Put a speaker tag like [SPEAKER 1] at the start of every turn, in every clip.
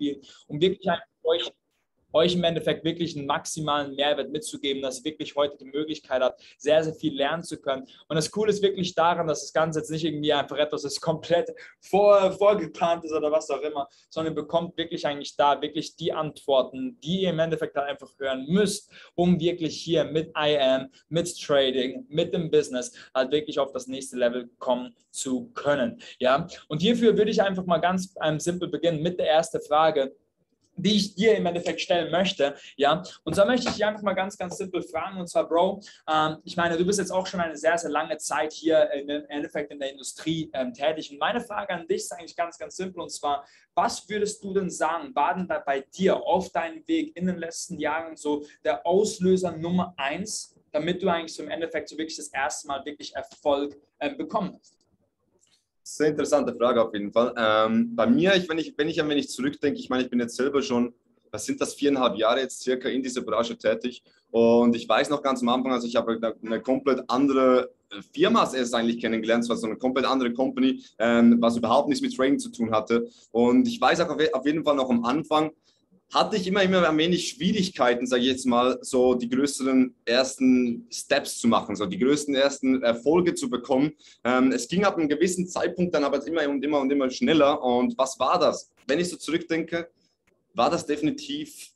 [SPEAKER 1] Beispiel, um wirklich einfach euch im Endeffekt wirklich einen maximalen Mehrwert mitzugeben, dass ihr wirklich heute die Möglichkeit habt, sehr, sehr viel lernen zu können. Und das Coole ist wirklich daran, dass das Ganze jetzt nicht irgendwie einfach etwas ist, komplett vorgeplant ist oder was auch immer, sondern ihr bekommt wirklich eigentlich da wirklich die Antworten, die ihr im Endeffekt halt einfach hören müsst, um wirklich hier mit IM, mit Trading, mit dem Business halt wirklich auf das nächste Level kommen zu können. Ja? Und hierfür würde ich einfach mal ganz simpel beginnen mit der ersten Frage, die ich dir im Endeffekt stellen möchte, ja, und zwar möchte ich dich einfach mal ganz, ganz simpel fragen, und zwar, Bro, ich meine, du bist jetzt auch schon eine sehr, sehr lange Zeit hier im Endeffekt in der Industrie tätig, und meine Frage an dich ist eigentlich ganz, ganz simpel, und zwar, was würdest du denn sagen, war denn da bei dir auf deinem Weg in den letzten Jahren so der Auslöser Nummer 1, damit du eigentlich so im Endeffekt so wirklich das erste Mal wirklich Erfolg bekommen hast?
[SPEAKER 2] Sehr interessante Frage auf jeden Fall. Bei mir, wenn ich ein wenig zurückdenke, ich meine, ich bin jetzt selber schon, was sind das, 4,5 Jahre jetzt circa in dieser Branche tätig. Und ich weiß noch ganz am Anfang, also ich habe eine komplett andere Firma erst eigentlich kennengelernt, zwar so eine komplett andere Company, was überhaupt nichts mit Trading zu tun hatte. Und ich weiß auch auf jeden Fall noch am Anfang, hatte ich immer ein wenig Schwierigkeiten, sage ich jetzt mal, so die größeren ersten Steps zu machen, so die größten ersten Erfolge zu bekommen. Es ging ab einem gewissen Zeitpunkt dann aber immer schneller. Und was war das? Wenn ich so zurückdenke, war das definitiv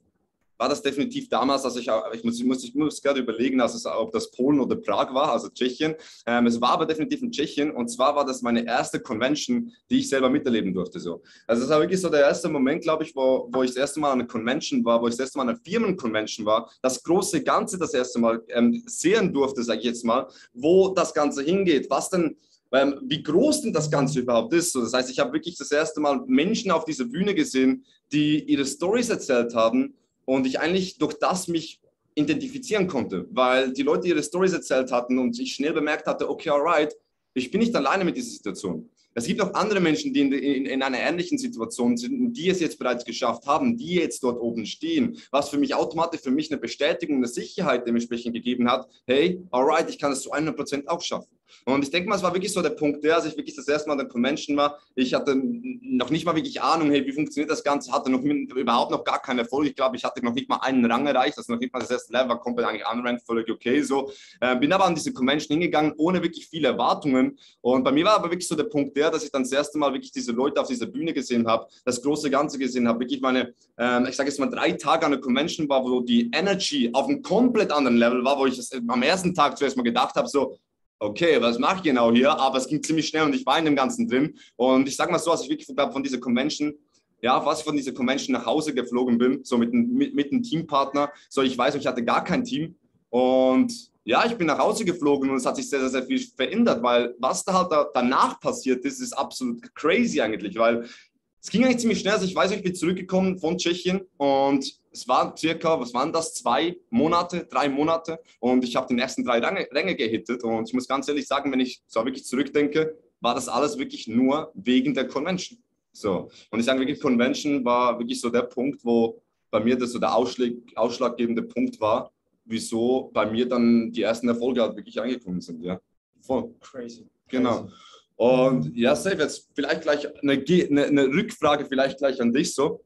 [SPEAKER 2] damals, also ich muss gerade überlegen, also ob das Polen oder Prag war, also Tschechien. Es war aber definitiv in Tschechien, und zwar war das meine erste Convention, die ich selber miterleben durfte. So. Also das war wirklich so der erste Moment, glaube ich, wo ich das erste Mal an einer Convention war, wo ich das erste Mal an einer Firmenconvention war, das große Ganze das erste Mal sehen durfte, sage ich jetzt mal, wo das Ganze hingeht, was denn wie groß denn das Ganze überhaupt ist. So, das heißt, ich habe wirklich das erste Mal Menschen auf dieser Bühne gesehen, die ihre Stories erzählt haben, und ich eigentlich durch das mich identifizieren konnte, weil die Leute ihre Stories erzählt hatten und ich schnell bemerkt hatte, okay, alright, ich bin nicht alleine mit dieser Situation. Es gibt auch andere Menschen, die in einer ähnlichen Situation sind, die es jetzt bereits geschafft haben, die jetzt dort oben stehen, was für mich automatisch eine Bestätigung, eine Sicherheit dementsprechend gegeben hat, hey, alright, ich kann es zu 100% auch schaffen. Und ich denke mal, es war wirklich so der Punkt, als ich wirklich das erste Mal an der Convention war. Ich hatte noch nicht mal wirklich Ahnung, hey, wie funktioniert das Ganze, hatte überhaupt noch gar keinen Erfolg. Ich glaube, ich hatte noch nicht mal einen Rang erreicht, also noch nicht mal das erste Level, war komplett eigentlich unranked, völlig okay so. Bin aber an diese Convention hingegangen, ohne wirklich viele Erwartungen. Und bei mir war aber wirklich so der Punkt dass ich dann das erste Mal wirklich diese Leute auf dieser Bühne gesehen habe, das große Ganze gesehen habe, wirklich ich sage jetzt mal 3 Tage an der Convention war, wo die Energy auf einem komplett anderen Level war, wo ich das am ersten Tag zuerst mal gedacht habe, so, okay, was mache ich genau hier? Aber es ging ziemlich schnell und ich war in dem Ganzen drin. Und ich sage mal so, als ich wirklich von dieser Convention, ja, fast von dieser Convention nach Hause geflogen bin, so mit einem Teampartner. So, ich weiß, ich hatte gar kein Team. Und ja, ich bin nach Hause geflogen und es hat sich sehr, sehr, sehr viel verändert, weil was da halt danach passiert ist, ist absolut crazy eigentlich, weil es ging eigentlich ziemlich schnell. Also ich weiß, ich bin zurückgekommen von Tschechien und es waren circa, was waren das, 2 Monate, 3 Monate, und ich habe die nächsten 3 Ränge gehittet. Und ich muss ganz ehrlich sagen, wenn ich so wirklich zurückdenke, war das alles wirklich nur wegen der Convention. So. Und ich sage wirklich, Convention war wirklich so der Punkt, wo bei mir das so der ausschlaggebende Punkt war, wieso bei mir dann die ersten Erfolge halt wirklich angekommen sind. Ja, voll.
[SPEAKER 1] Crazy.
[SPEAKER 2] Genau. Und ja, Safe, jetzt vielleicht gleich eine Rückfrage vielleicht gleich an dich so.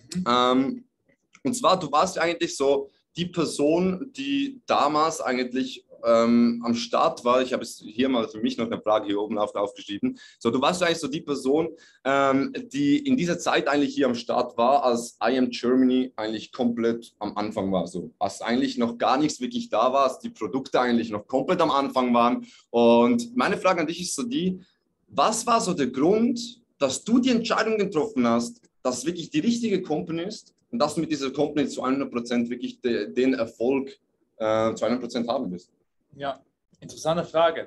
[SPEAKER 2] Und zwar, du warst ja eigentlich so die Person, die damals eigentlich am Start war. Ich habe es hier mal für mich noch eine Frage hier oben aufgeschrieben. So, du warst ja eigentlich so die Person, die in dieser Zeit eigentlich hier am Start war, als IM Germany eigentlich komplett am Anfang war. So, als eigentlich noch gar nichts wirklich da war, als die Produkte eigentlich noch komplett am Anfang waren. Und meine Frage an dich ist so die, was war so der Grund, dass du die Entscheidung getroffen hast, dass es wirklich die richtige Company ist und dass du mit dieser Company zu 100% wirklich den Erfolg zu 100% haben wirst?
[SPEAKER 1] Ja, interessante Frage.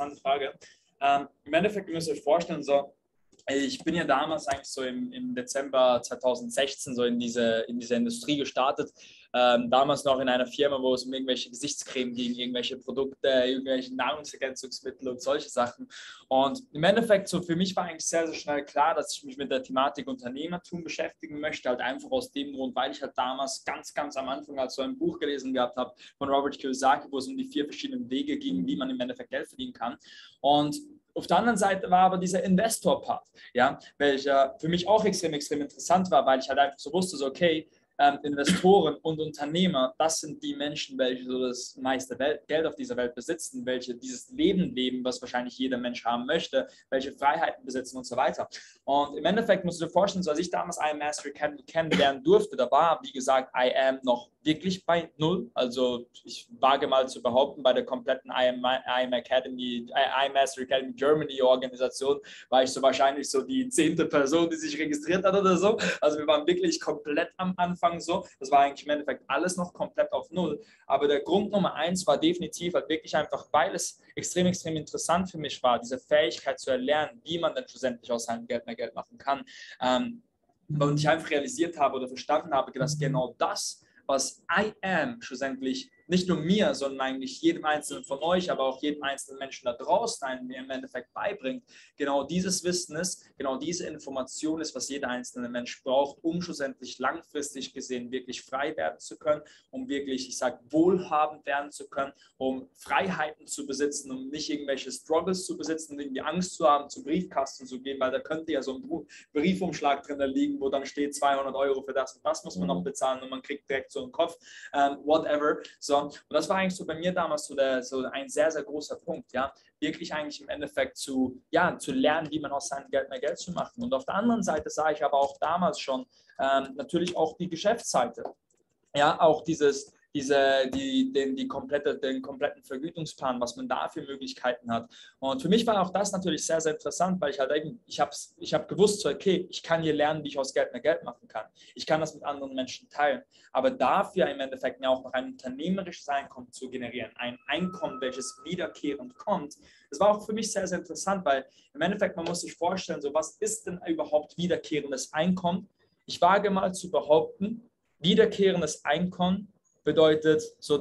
[SPEAKER 1] Im Endeffekt müsst ihr euch vorstellen, so, ich bin ja damals eigentlich so im Dezember 2016 so in diese Industrie gestartet. Damals noch in einer Firma, wo es um irgendwelche Gesichtscreme ging, irgendwelche Produkte, irgendwelche Nahrungsergänzungsmittel und solche Sachen. Und im Endeffekt so für mich war eigentlich sehr, sehr schnell klar, dass ich mich mit der Thematik Unternehmertum beschäftigen möchte, halt einfach aus dem Grund, weil ich halt damals ganz, ganz am Anfang halt so ein Buch gelesen gehabt habe von Robert Kiyosaki, wo es um die 4 verschiedenen Wege ging, wie man im Endeffekt Geld verdienen kann. Und auf der anderen Seite war aber dieser Investor-Part, ja, welcher für mich auch extrem interessant war, weil ich halt einfach so wusste, so okay, Investoren und Unternehmer, das sind die Menschen, welche so das meiste Geld auf dieser Welt besitzen, welche dieses Leben leben, was wahrscheinlich jeder Mensch haben möchte, welche Freiheiten besitzen und so weiter. Und im Endeffekt musst du dir vorstellen, so als ich damals IM Mastery kennenlernen durfte, da war, wie gesagt, IM noch wirklich bei null. Also ich wage mal zu behaupten, bei der kompletten IM Mastery Academy Germany Organisation war ich so wahrscheinlich so die 10. Person, die sich registriert hat oder so. Also wir waren wirklich komplett am Anfang so. Das war eigentlich im Endeffekt alles noch komplett auf Null. Aber der Grund Nummer 1 war definitiv halt wirklich einfach, weil es extrem interessant für mich war, diese Fähigkeit zu erlernen, wie man dann schlussendlich aus seinem Geld mehr Geld machen kann. Und ich einfach realisiert habe oder verstanden habe, dass genau das, was I am schlussendlich nicht nur mir, sondern eigentlich jedem Einzelnen von euch, aber auch jedem einzelnen Menschen da draußen mir im Endeffekt beibringt. Genau dieses Wissen ist, genau diese Information ist, was jeder einzelne Mensch braucht, um schlussendlich langfristig gesehen wirklich frei werden zu können, um wirklich, ich sage, wohlhabend werden zu können, um Freiheiten zu besitzen, um nicht irgendwelche Struggles zu besitzen und irgendwie Angst zu haben, zum Briefkasten zu gehen, weil da könnte ja so ein Briefumschlag drin liegen, wo dann steht 200 € für das und das muss man noch bezahlen und man kriegt direkt so einen Kopf, whatever. So. Und das war eigentlich so bei mir damals so ein sehr großer Punkt, ja, wirklich eigentlich im Endeffekt zu lernen, wie man aus seinem Geld mehr Geld zu machen. Und auf der anderen Seite sah ich aber auch damals schon natürlich auch die Geschäftsseite, ja, auch den kompletten Vergütungsplan, was man da für Möglichkeiten hat. Und für mich war auch das natürlich sehr interessant, weil ich habe gewusst, so, okay, ich kann hier lernen, wie ich aus Geld mehr Geld machen kann. Ich kann das mit anderen Menschen teilen. Aber dafür im Endeffekt mir auch noch ein unternehmerisches Einkommen zu generieren, ein Einkommen, welches wiederkehrend kommt, das war auch für mich sehr interessant, weil im Endeffekt, man muss sich vorstellen, so was ist denn überhaupt wiederkehrendes Einkommen? Ich wage mal zu behaupten, wiederkehrendes Einkommen bedeutet so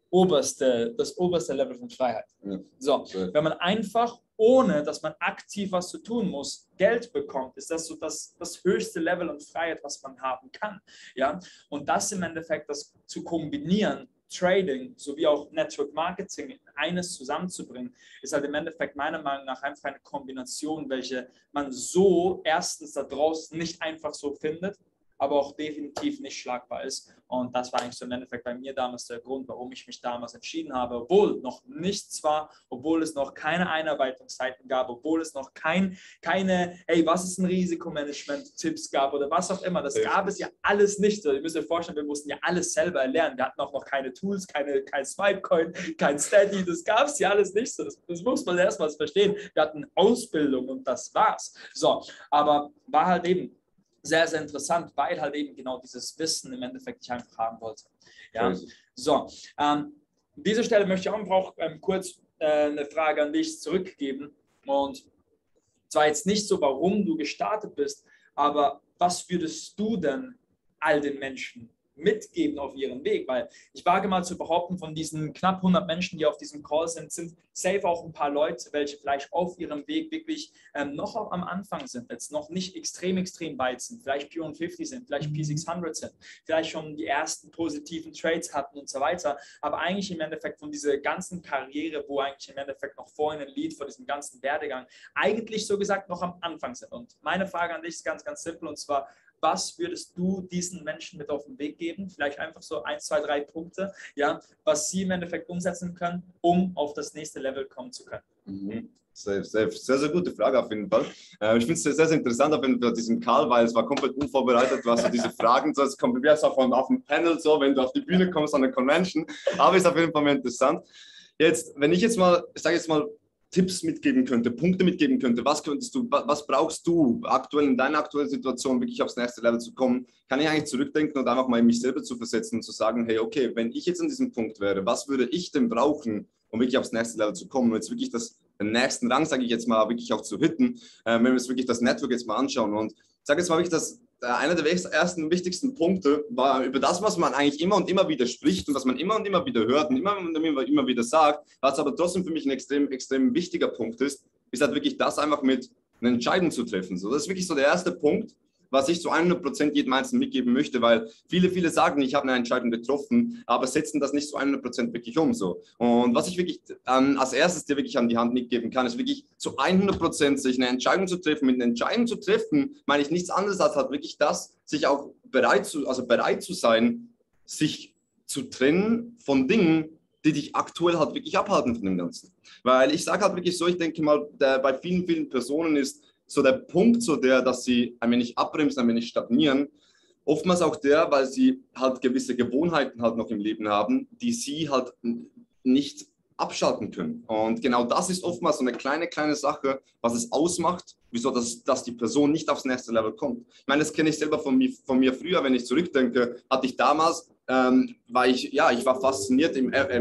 [SPEAKER 1] das oberste Level von Freiheit. Ja. So, wenn man einfach, ohne dass man aktiv was zu tun muss, Geld bekommt, ist das so das höchste Level an Freiheit, was man haben kann. Ja? Und das im Endeffekt, das zu kombinieren, Trading sowie auch Network Marketing in eines zusammenzubringen, ist halt im Endeffekt meiner Meinung nach einfach eine Kombination, welche man so erstens da draußen nicht einfach so findet, aber auch definitiv nicht schlagbar ist. Und das war eigentlich so im Endeffekt bei mir damals der Grund, warum ich mich damals entschieden habe, obwohl noch nichts war, obwohl es noch keine Einarbeitungszeiten gab, obwohl es noch keine, hey, was ist ein Risikomanagement-Tipps gab oder was auch immer. Das gab es ja alles nicht. So, ihr müsst euch vorstellen, wir mussten ja alles selber erlernen. Wir hatten auch noch keine Tools, kein Swipecoin, kein Steady. Das gab es ja alles nicht. So, das muss man erstmal verstehen. Wir hatten Ausbildung und das war's. So, aber war halt eben sehr interessant, weil halt eben genau dieses Wissen im Endeffekt ich einfach haben wollte. Ja? So, an dieser Stelle möchte ich auch kurz eine Frage an dich zurückgeben. Und zwar jetzt nicht so, warum du gestartet bist, aber was würdest du denn all den Menschen mitgeben auf ihren Weg? Weil ich wage mal zu behaupten, von diesen knapp 100 Menschen, die auf diesem Call sind safe auch ein paar Leute, welche vielleicht auf ihrem Weg wirklich noch am Anfang sind, jetzt noch nicht extrem weit sind, vielleicht P150 sind, vielleicht P600 sind, vielleicht schon die ersten positiven Trades hatten und so weiter, aber eigentlich im Endeffekt von dieser ganzen Karriere, wo eigentlich im Endeffekt noch vor ihnen liegt, vor diesem ganzen Werdegang, eigentlich so gesagt noch am Anfang sind. Und meine Frage an dich ist ganz simpel, und zwar, was würdest du diesen Menschen mit auf den Weg geben? Vielleicht einfach so 1, 2, 3 Punkte, ja, was sie im Endeffekt umsetzen können, um auf das nächste Level kommen zu können.
[SPEAKER 2] Mhm. Sehr gute Frage auf jeden Fall. Ich finde es sehr interessant auf jeden Fall, diesen Karl, weil es war komplett unvorbereitet, du hast so diese Fragen, so, es kommt wie auf dem Panel, so, wenn du auf die Bühne kommst an der Convention, aber ist auf jeden Fall interessant. Jetzt, wenn ich jetzt mal, ich sage jetzt mal, Tipps mitgeben könnte, Punkte mitgeben könnte, was brauchst du aktuell in deiner aktuellen Situation, wirklich aufs nächste Level zu kommen, kann ich eigentlich zurückdenken und einfach mal in mich selber zu versetzen und zu sagen, hey, okay, wenn ich jetzt an diesem Punkt wäre, was würde ich denn brauchen, um wirklich aufs nächste Level zu kommen, um jetzt wirklich den nächsten Rang, sage ich jetzt mal, wirklich auch zu hitten, wenn wir uns wirklich das Network jetzt mal anschauen. Und ich sage jetzt mal wirklich, dass einer der ersten wichtigsten Punkte war über das, was man eigentlich immer und immer wieder spricht und was man immer und immer wieder hört und immer wieder sagt, was aber trotzdem für mich ein extrem wichtiger Punkt ist halt wirklich das einfach mit einer Entscheidung zu treffen. So, das ist wirklich so der erste Punkt, was ich zu 100% jedem Einzelnen mitgeben möchte, weil viele sagen, ich habe eine Entscheidung getroffen, aber setzen das nicht zu 100% wirklich um. So. Und was ich wirklich als erstes dir wirklich an die Hand mitgeben kann, ist wirklich zu 100% sich eine Entscheidung zu treffen. Mit einer Entscheidung zu treffen, meine ich nichts anderes als halt wirklich das, sich auch bereit zu sein, sich zu trennen von Dingen, die dich aktuell halt wirklich abhalten von dem Ganzen. Weil ich sage halt wirklich so, ich denke mal, bei vielen Personen ist so der Punkt so dass sie ein wenig abbremsen, ein wenig stagnieren. Oftmals auch weil sie halt gewisse Gewohnheiten halt noch im Leben haben, die sie halt nicht abschalten können. Und genau das ist oftmals so eine kleine Sache, was es ausmacht, wieso dass die Person nicht aufs nächste Level kommt. Ich meine, das kenne ich selber von mir früher, wenn ich zurückdenke, hatte ich damals, ich war fasziniert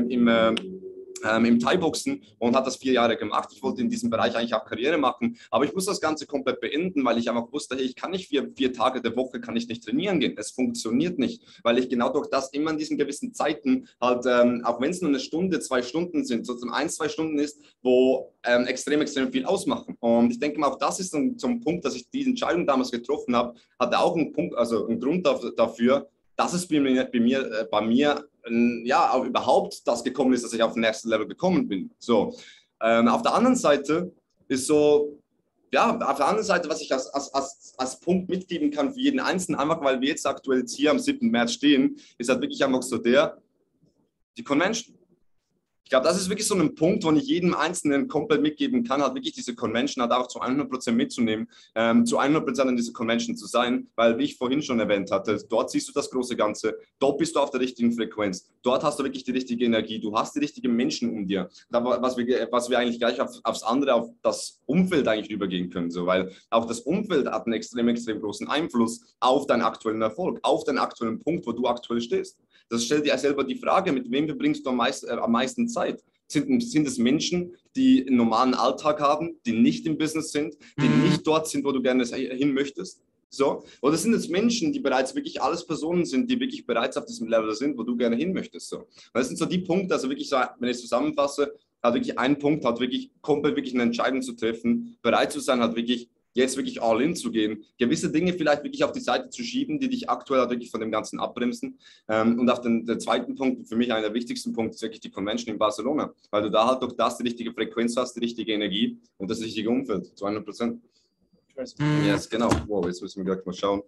[SPEAKER 2] im Thai-Boxen und hat das 4 Jahre gemacht. Ich wollte in diesem Bereich eigentlich auch Karriere machen, aber ich musste das Ganze komplett beenden, weil ich einfach wusste, hey, ich kann nicht 4 Tage der Woche kann ich nicht trainieren gehen. Es funktioniert nicht, weil ich genau durch das immer in diesen gewissen Zeiten halt, auch wenn es nur 1 Stunde, 2 Stunden sind, so zum 1-2 Stunden ist, wo extrem viel ausmachen. Und ich denke mal, auch das ist zum Punkt, dass ich diese Entscheidung damals getroffen habe, hatte auch einen Punkt, also einen Grund dafür, dass es bei mir ja, auch überhaupt das gekommen ist, dass ich auf den nächsten Level gekommen bin. So, auf der anderen Seite ist so, ja, auf der anderen Seite, was ich als Punkt mitgeben kann für jeden Einzelnen, einfach weil wir jetzt aktuell jetzt hier am 7. März stehen, ist halt wirklich einfach so die Convention. Ich glaube, das ist wirklich so ein Punkt, wo ich jedem Einzelnen komplett mitgeben kann, halt wirklich diese Convention halt auch zu 100% mitzunehmen, zu 100% an dieser Convention zu sein, weil, wie ich vorhin schon erwähnt hatte, dort siehst du das große Ganze, dort bist du auf der richtigen Frequenz, dort hast du wirklich die richtige Energie, du hast die richtigen Menschen um dir, was wir eigentlich gleich aufs andere, auf das Umfeld eigentlich übergehen können, so, weil auch das Umfeld hat einen extrem großen Einfluss auf deinen aktuellen Erfolg, auf deinen aktuellen Punkt, wo du aktuell stehst. Das stellt dir selber die Frage, mit wem verbringst du am meisten Zeit? Sind es Menschen, die einen normalen Alltag haben, die nicht im Business sind, die nicht dort sind, wo du gerne hin möchtest? So? Oder sind es Menschen, die bereits wirklich alles Personen sind, die wirklich bereits auf diesem Level sind, wo du gerne hin möchtest? So? Und das sind so die Punkte, also wirklich so, wenn ich es zusammenfasse, hat wirklich ein Punkt, hat wirklich komplett wirklich eine Entscheidung zu treffen, bereit zu sein, hat wirklich jetzt wirklich all in zu gehen, gewisse Dinge vielleicht wirklich auf die Seite zu schieben, die dich aktuell halt wirklich von dem Ganzen abbremsen. Und auf der zweiten Punkt, für mich einer der wichtigsten Punkte, ist wirklich die Convention in Barcelona, weil du da halt durch das die richtige Frequenz hast, die richtige Energie und das richtige Umfeld, zu 100%. Yes, genau. Wow, jetzt müssen wir gleich mal schauen.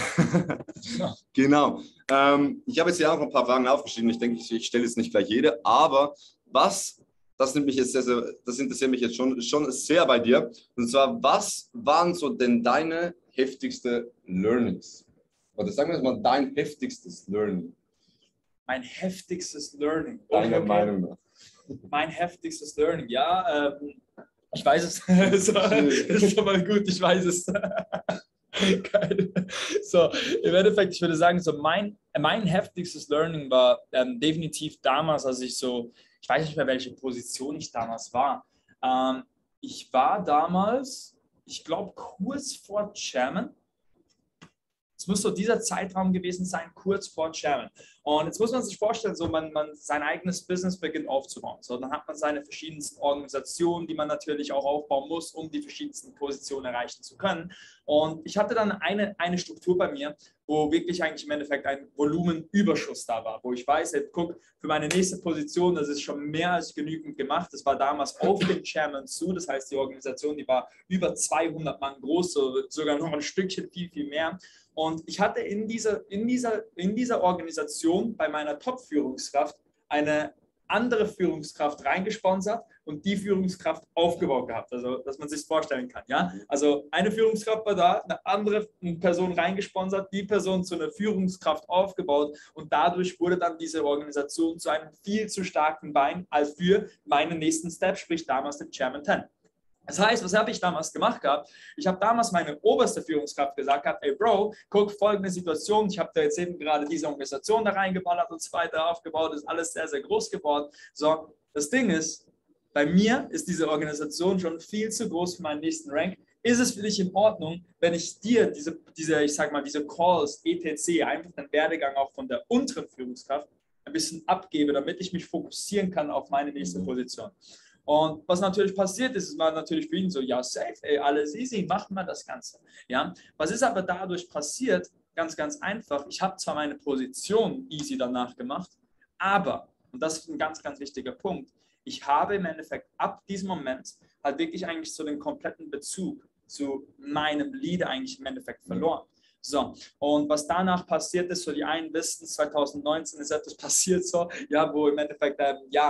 [SPEAKER 2] Genau. Ich habe jetzt hier auch ein paar Fragen aufgeschrieben. Ich denke, ich stelle jetzt nicht gleich jede, aber das interessiert mich jetzt schon sehr bei dir. Und zwar, was waren so denn deine heftigste Learnings? Oder sagen wir mal, dein heftigstes Learning?
[SPEAKER 1] Mein heftigstes Learning.
[SPEAKER 2] Deiner Meinung nach.
[SPEAKER 1] Mein heftigstes Learning, ja. Ich weiß es. Das ist schon mal gut, ich weiß es. Geil. So, im Endeffekt, ich würde sagen, so mein heftigstes Learning war definitiv damals, als ich weiß nicht mehr, welche Position ich damals war. Ich war damals, ich glaube, kurz vor Chairman. Es muss so dieser Zeitraum gewesen sein, kurz vor Chairman. Und jetzt muss man sich vorstellen, so man sein eigenes Business beginnt aufzubauen. So, dann hat man seine verschiedensten Organisationen, die man natürlich auch aufbauen muss, um die verschiedensten Positionen erreichen zu können. Und ich hatte dann eine Struktur bei mir, wo wirklich eigentlich im Endeffekt ein Volumenüberschuss da war, wo ich weiß, hey, guck, für meine nächste Position, das ist schon mehr als genügend gemacht. Das war damals auf den Chairman zu, das heißt, die Organisation, die war über 200 Mann groß, sogar noch ein Stückchen viel mehr. Und ich hatte in dieser Organisation bei meiner Top-Führungskraft eine andere Führungskraft reingesponsert und die Führungskraft aufgebaut gehabt. Also, dass man sich vorstellen kann. Ja? Also, eine Führungskraft war da, eine andere Person reingesponsert, die Person zu einer Führungskraft aufgebaut und dadurch wurde dann diese Organisation zu einem viel zu starken Bein als für meinen nächsten Step, sprich damals den Chairman 10. Das heißt, was habe ich damals gemacht gehabt? Ich habe damals meine oberste Führungskraft gesagt gehabt, ey Bro, guck, folgende Situation, ich habe da jetzt eben gerade diese Organisation da reingeballert und so weiter aufgebaut, ist alles sehr, sehr groß geworden. So, das Ding ist, bei mir ist diese Organisation schon viel zu groß für meinen nächsten Rank. Ist es für dich in Ordnung, wenn ich dir diese Calls, etc., einfach den Werdegang auch von der unteren Führungskraft ein bisschen abgebe, damit ich mich fokussieren kann auf meine nächste Position? Und was natürlich passiert ist, war natürlich für ihn so, ja, safe, ey, alles easy, machen wir das Ganze. Ja? Was ist aber dadurch passiert? Ganz, ganz einfach. Ich habe zwar meine Position easy danach gemacht, aber, und das ist ein ganz, ganz wichtiger Punkt, ich habe im Endeffekt ab diesem Moment halt wirklich eigentlich so den kompletten Bezug zu meinem Leader eigentlich im Endeffekt verloren. So, und was danach passiert ist, so die einen wissen, 2019 ist etwas passiert so, ja, wo im Endeffekt,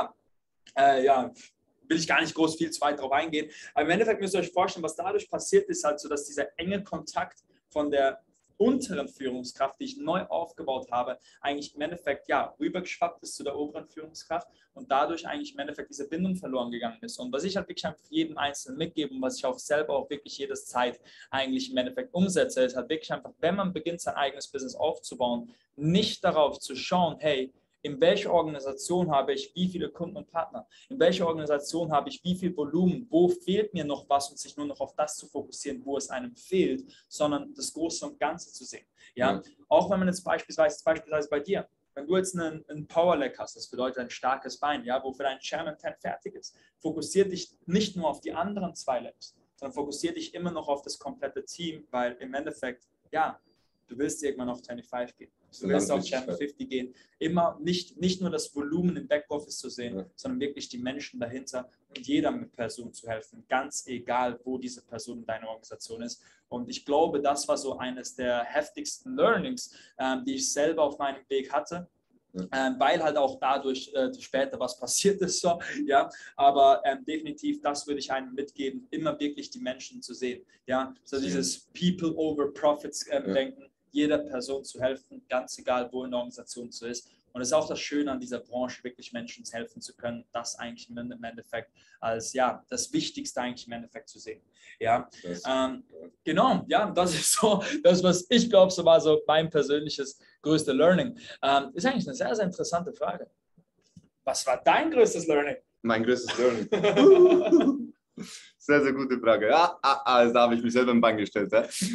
[SPEAKER 1] will ich gar nicht groß viel zu weit drauf eingehen, aber im Endeffekt müsst ihr euch vorstellen, was dadurch passiert ist, halt so, dass dieser enge Kontakt von der unteren Führungskraft, die ich neu aufgebaut habe, eigentlich im Endeffekt ja rübergeschwappt ist zu der oberen Führungskraft und dadurch eigentlich im Endeffekt diese Bindung verloren gegangen ist. Und was ich halt wirklich einfach jedem Einzelnen mitgebe und was ich auch selber auch wirklich jedes Zeit eigentlich im Endeffekt umsetze, ist halt wirklich einfach, wenn man beginnt, sein eigenes Business aufzubauen, nicht darauf zu schauen, hey, in welcher Organisation habe ich wie viele Kunden und Partner? In welcher Organisation habe ich wie viel Volumen? Wo fehlt mir noch was und sich nur noch auf das zu fokussieren, wo es einem fehlt, sondern das Große und Ganze zu sehen. Ja? Auch wenn man jetzt beispielsweise bei dir, wenn du jetzt einen Powerleg hast, das bedeutet ein starkes Bein, ja, wo für deinen Chairman 10 fertig ist, fokussiert dich nicht nur auf die anderen 2 Legs, sondern fokussiert dich immer noch auf das komplette Team, weil im Endeffekt, ja, du willst irgendwann auf 25 gehen. Du willst auf Channel 50 gehen. Immer nicht nur das Volumen im Backoffice zu sehen, sondern wirklich die Menschen dahinter und jeder Person zu helfen, ganz egal, wo diese Person in deiner Organisation ist. Und ich glaube, das war so eines der heftigsten Learnings, die ich selber auf meinem Weg hatte. Weil halt auch dadurch später was passiert ist. So, ja? Aber definitiv, das würde ich einem mitgeben, immer wirklich die Menschen zu sehen. Ja? So dieses People over Profits denken, jeder Person zu helfen, ganz egal, wo in der Organisation so ist. Und das ist auch das Schöne an dieser Branche, wirklich Menschen helfen zu können, das eigentlich im Endeffekt als ja das Wichtigste eigentlich im Endeffekt zu sehen. Ja, genau, ja, das ist so das, was ich glaube, so war so mein persönliches größtes Learning. Ist eigentlich eine sehr, sehr interessante Frage. Was war dein größtes Learning?
[SPEAKER 2] Mein größtes Learning. Sehr, sehr gute Frage. Ja, also da habe ich mich selber im Bein gestellt.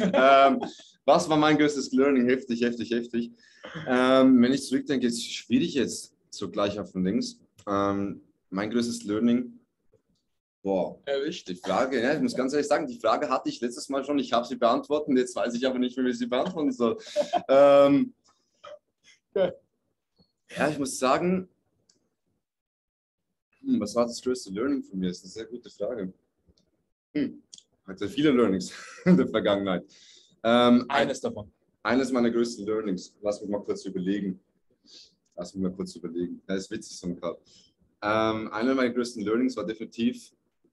[SPEAKER 2] Was war mein größtes Learning? Heftig. Wenn ich zurückdenke, ist es schwierig jetzt so gleich auf den Links. Mein größtes Learning,
[SPEAKER 1] erwischt.
[SPEAKER 2] Die Frage, ja, ich muss ganz ehrlich sagen, die Frage hatte ich letztes Mal schon, ich habe sie beantwortet, jetzt weiß ich aber nicht mehr, wie ich sie beantworten soll. Ja, ich muss sagen, was war das größte Learning von mir? Das ist eine sehr gute Frage. Hatte viele Learnings in der Vergangenheit.
[SPEAKER 1] Eines davon.
[SPEAKER 2] Eines meiner größten Learnings. Lass mich mal kurz überlegen. Das ist witzig, so ein Call. Einer meiner größten Learnings war definitiv,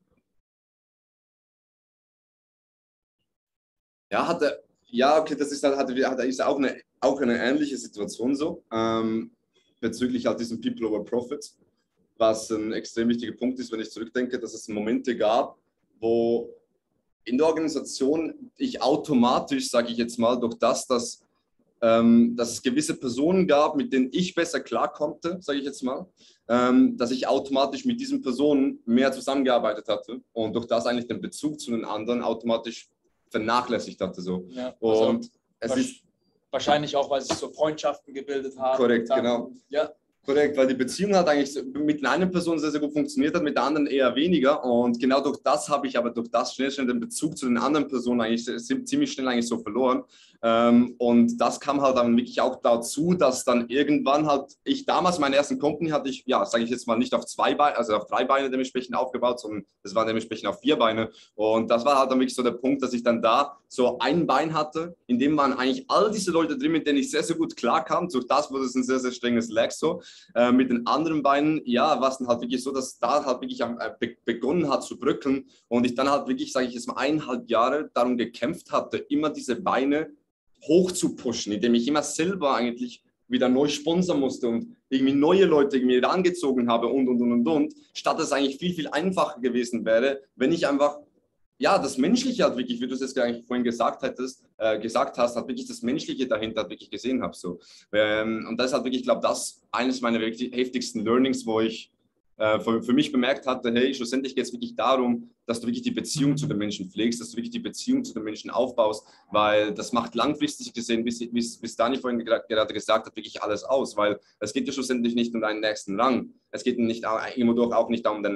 [SPEAKER 2] das ist auch eine ähnliche Situation so, bezüglich halt diesem People over Profits, was ein extrem wichtiger Punkt ist, wenn ich zurückdenke, dass es Momente gab, wo in der Organisation ich automatisch, sage ich jetzt mal, durch dass es gewisse Personen gab, mit denen ich besser klarkonnte, sage ich jetzt mal, dass ich automatisch mit diesen Personen mehr zusammengearbeitet hatte und durch das eigentlich den Bezug zu den anderen automatisch vernachlässigt hatte. So.
[SPEAKER 1] Ja, also und es ist wahrscheinlich auch, weil sich so Freundschaften gebildet haben.
[SPEAKER 2] Korrekt, genau.
[SPEAKER 1] Ja.
[SPEAKER 2] Korrekt, weil die Beziehung hat eigentlich mit einer Person sehr, sehr gut funktioniert hat, mit der anderen eher weniger. Und genau durch das habe ich aber schnell den Bezug zu den anderen Personen eigentlich ziemlich schnell eigentlich so verloren. Und das kam halt dann wirklich auch dazu, dass dann irgendwann halt damals meine ersten Company hatte ich, ja, sage ich jetzt mal, nicht auf 2 Beine, also auf 3 Beine dementsprechend aufgebaut, sondern das war dementsprechend auf 4 Beine. Und das war halt dann wirklich so der Punkt, dass ich dann da so ein Bein hatte, in dem waren eigentlich all diese Leute drin, mit denen ich sehr, sehr gut klarkam. Durch das wurde es ein sehr, sehr strenges Lag so. Mit den anderen Beinen, ja, war es dann halt wirklich so, dass da halt wirklich begonnen hat zu bröckeln und ich dann halt wirklich, sage ich jetzt mal, 1,5 Jahre darum gekämpft hatte, immer diese Beine hoch zu pushen, indem ich immer selber eigentlich wieder neu sponsern musste und irgendwie neue Leute irgendwie rangezogen habe und, statt es eigentlich viel, viel einfacher gewesen wäre, wenn ich einfach, ja, das Menschliche halt wirklich, wie du es jetzt eigentlich vorhin gesagt hast, halt wirklich das Menschliche dahinter halt wirklich gesehen habe. So. Und das ist halt wirklich, ich glaube, das eines meiner heftigsten Learnings, wo ich für mich bemerkt hatte, hey, schlussendlich geht es wirklich darum, dass du wirklich die Beziehung zu den Menschen pflegst, dass du wirklich die Beziehung zu den Menschen aufbaust, weil das macht langfristig gesehen, bis Dani vorhin gerade gesagt hat, wirklich alles aus, weil es geht ja schlussendlich nicht um deinen nächsten Rang. Es geht nicht irgendwo auch nicht um den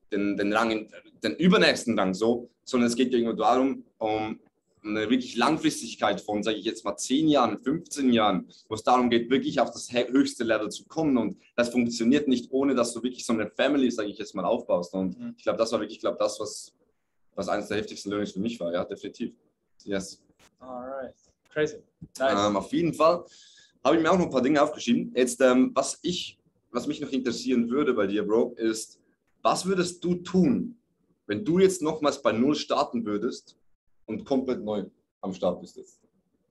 [SPEAKER 2] den übernächsten Rang so, sondern es geht irgendwo darum, um eine wirklich Langfristigkeit von, sage ich jetzt mal, 10 Jahren, 15 Jahren, wo es darum geht, wirklich auf das höchste Level zu kommen. Und das funktioniert nicht, ohne dass du wirklich so eine Family, sage ich jetzt mal, aufbaust. Und ich glaube, das war wirklich, das, was eines der heftigsten Learnings für mich war. Ja, definitiv. Yes.
[SPEAKER 1] Alright. Crazy. Nice.
[SPEAKER 2] Auf jeden Fall habe ich mir auch noch ein paar Dinge aufgeschrieben. Jetzt, was mich noch interessieren würde bei dir, Bro, ist, was würdest du tun, wenn du jetzt nochmals bei Null starten würdest und komplett neu am Start bist jetzt?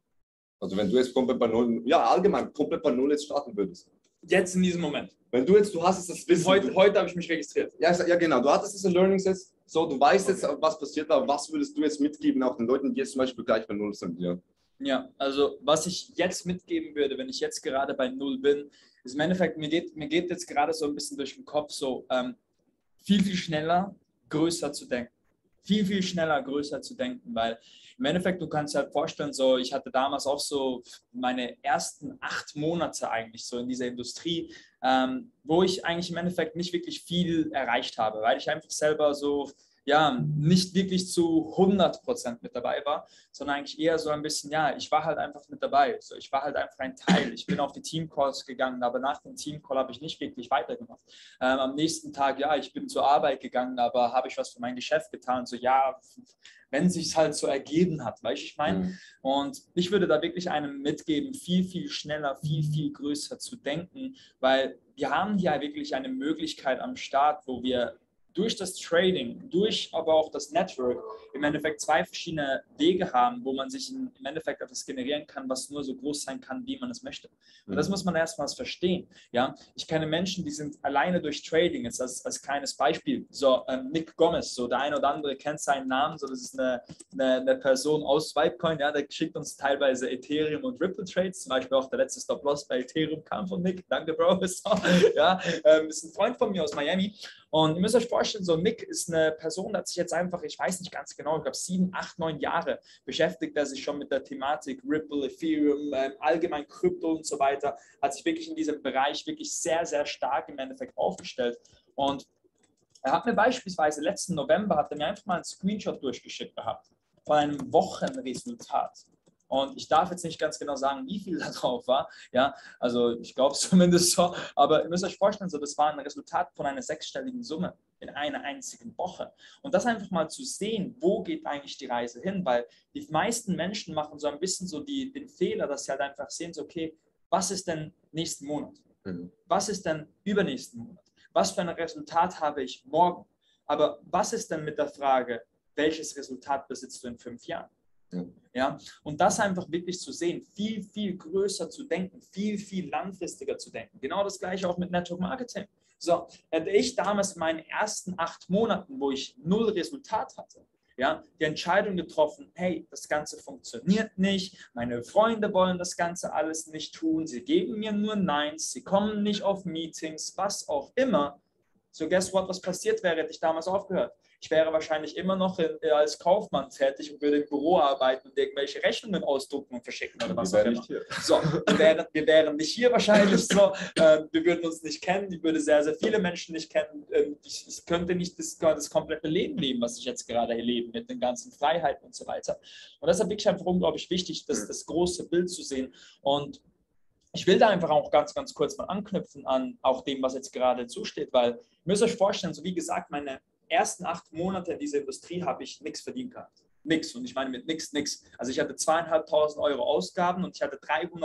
[SPEAKER 2] Also wenn du jetzt komplett bei Null, ja allgemein, komplett bei Null jetzt starten würdest.
[SPEAKER 1] Jetzt in diesem Moment.
[SPEAKER 2] Wenn du jetzt, du hast jetzt das Wissen.
[SPEAKER 1] Heute habe ich mich registriert.
[SPEAKER 2] Ja, genau, du hattest diese Learnings jetzt, so, du weißt jetzt, was passiert, aber was würdest du jetzt mitgeben, auch den Leuten, die jetzt zum Beispiel gleich bei Null sind? Ja.
[SPEAKER 1] Ja, also was ich jetzt mitgeben würde, wenn ich jetzt gerade bei Null bin, ist im Endeffekt, mir geht jetzt gerade so ein bisschen durch den Kopf so, viel, viel schneller, größer zu denken. Viel, viel schneller, größer zu denken, weil im Endeffekt, du kannst dir halt vorstellen, so, ich hatte damals auch so meine ersten 8 Monate eigentlich so in dieser Industrie, wo ich eigentlich im Endeffekt nicht wirklich viel erreicht habe, weil ich einfach selber so, ja, nicht wirklich zu 100% mit dabei war, sondern eigentlich eher so ein bisschen, ja, ich war halt einfach mit dabei. So, ich war halt einfach ein Teil. Ich bin auf die Teamcalls gegangen, aber nach dem Teamcall habe ich nicht wirklich weitergemacht. Am nächsten Tag, ja, ich bin zur Arbeit gegangen, aber habe ich was für mein Geschäft getan? So, ja, wenn es sich halt so ergeben hat, weißt du, ich meine? Und ich würde da wirklich einem mitgeben, viel, viel schneller, viel, viel größer zu denken, weil wir haben hier wirklich eine Möglichkeit am Start, wo wir durch das Trading, durch aber auch das Network im Endeffekt 2 verschiedene Wege haben, wo man sich im Endeffekt etwas generieren kann, was nur so groß sein kann, wie man es möchte. Und das muss man erstmals verstehen. Ja? Ich kenne Menschen, die sind alleine durch Trading, jetzt als kleines Beispiel, so Nick Gomez, so der eine oder andere kennt seinen Namen, so das ist eine Person aus Swipecoin, ja, der schickt uns teilweise Ethereum und Ripple Trades, zum Beispiel auch der letzte Stop-Loss bei Ethereum kam von Nick, danke Bro, ja, ist ein Freund von mir aus Miami. Und ihr müsst euch vorstellen, so Nick ist eine Person, die hat sich jetzt einfach, ich weiß nicht ganz genau, ich glaube 7, 8, 9 Jahre beschäftigt er sich schon mit der Thematik Ripple, Ethereum, allgemein Krypto und so weiter, hat sich wirklich in diesem Bereich wirklich sehr, sehr stark im Endeffekt aufgestellt. Und er hat mir beispielsweise letzten November, hat er mir einfach mal einen Screenshot durchgeschickt gehabt von einem Wochenresultat. Und ich darf jetzt nicht ganz genau sagen, wie viel da drauf war. Ja, also ich glaube es zumindest so. Aber ihr müsst euch vorstellen, so, das war ein Resultat von einer 6-stelligen Summe in einer einzigen Woche. Und das einfach mal zu sehen, wo geht eigentlich die Reise hin? Weil die meisten Menschen machen so ein bisschen so den Fehler, dass sie halt einfach sehen, so, okay, was ist denn nächsten Monat? Was ist denn übernächsten Monat? Was für ein Resultat habe ich morgen? Aber was ist denn mit der Frage, welches Resultat besitzt du in 5 Jahren? Ja, und das einfach wirklich zu sehen, viel, viel größer zu denken, viel, viel langfristiger zu denken. Genau das gleiche auch mit Network Marketing. So, hätte ich damals in meinen ersten 8 Monaten, wo ich 0 Resultat hatte, ja, die Entscheidung getroffen, hey, das Ganze funktioniert nicht, meine Freunde wollen das Ganze alles nicht tun, sie geben mir nur Neins, sie kommen nicht auf Meetings, was auch immer. So, guess what, was passiert wäre, hätte ich damals aufgehört? Ich wäre wahrscheinlich immer noch als Kaufmann tätig und würde im Büro arbeiten und irgendwelche Rechnungen ausdrucken und verschicken oder was auch immer. So, wir wären nicht hier wahrscheinlich so. Wir würden uns nicht kennen. Ich würde sehr, sehr viele Menschen nicht kennen. Ich könnte nicht das komplette Leben leben, was ich jetzt gerade erlebe, mit den ganzen Freiheiten und so weiter. Und deshalb wirklich einfach unglaublich wichtig, das große Bild zu sehen. Und ich will da einfach auch ganz, ganz kurz mal anknüpfen an auch dem, was jetzt gerade zusteht, weil ihr müsst euch vorstellen, so wie gesagt, meine ersten 8 Monate in dieser Industrie habe ich nichts verdient gehabt. Nix. Und ich meine mit nix. Also ich hatte 2.500 Euro Ausgaben und ich hatte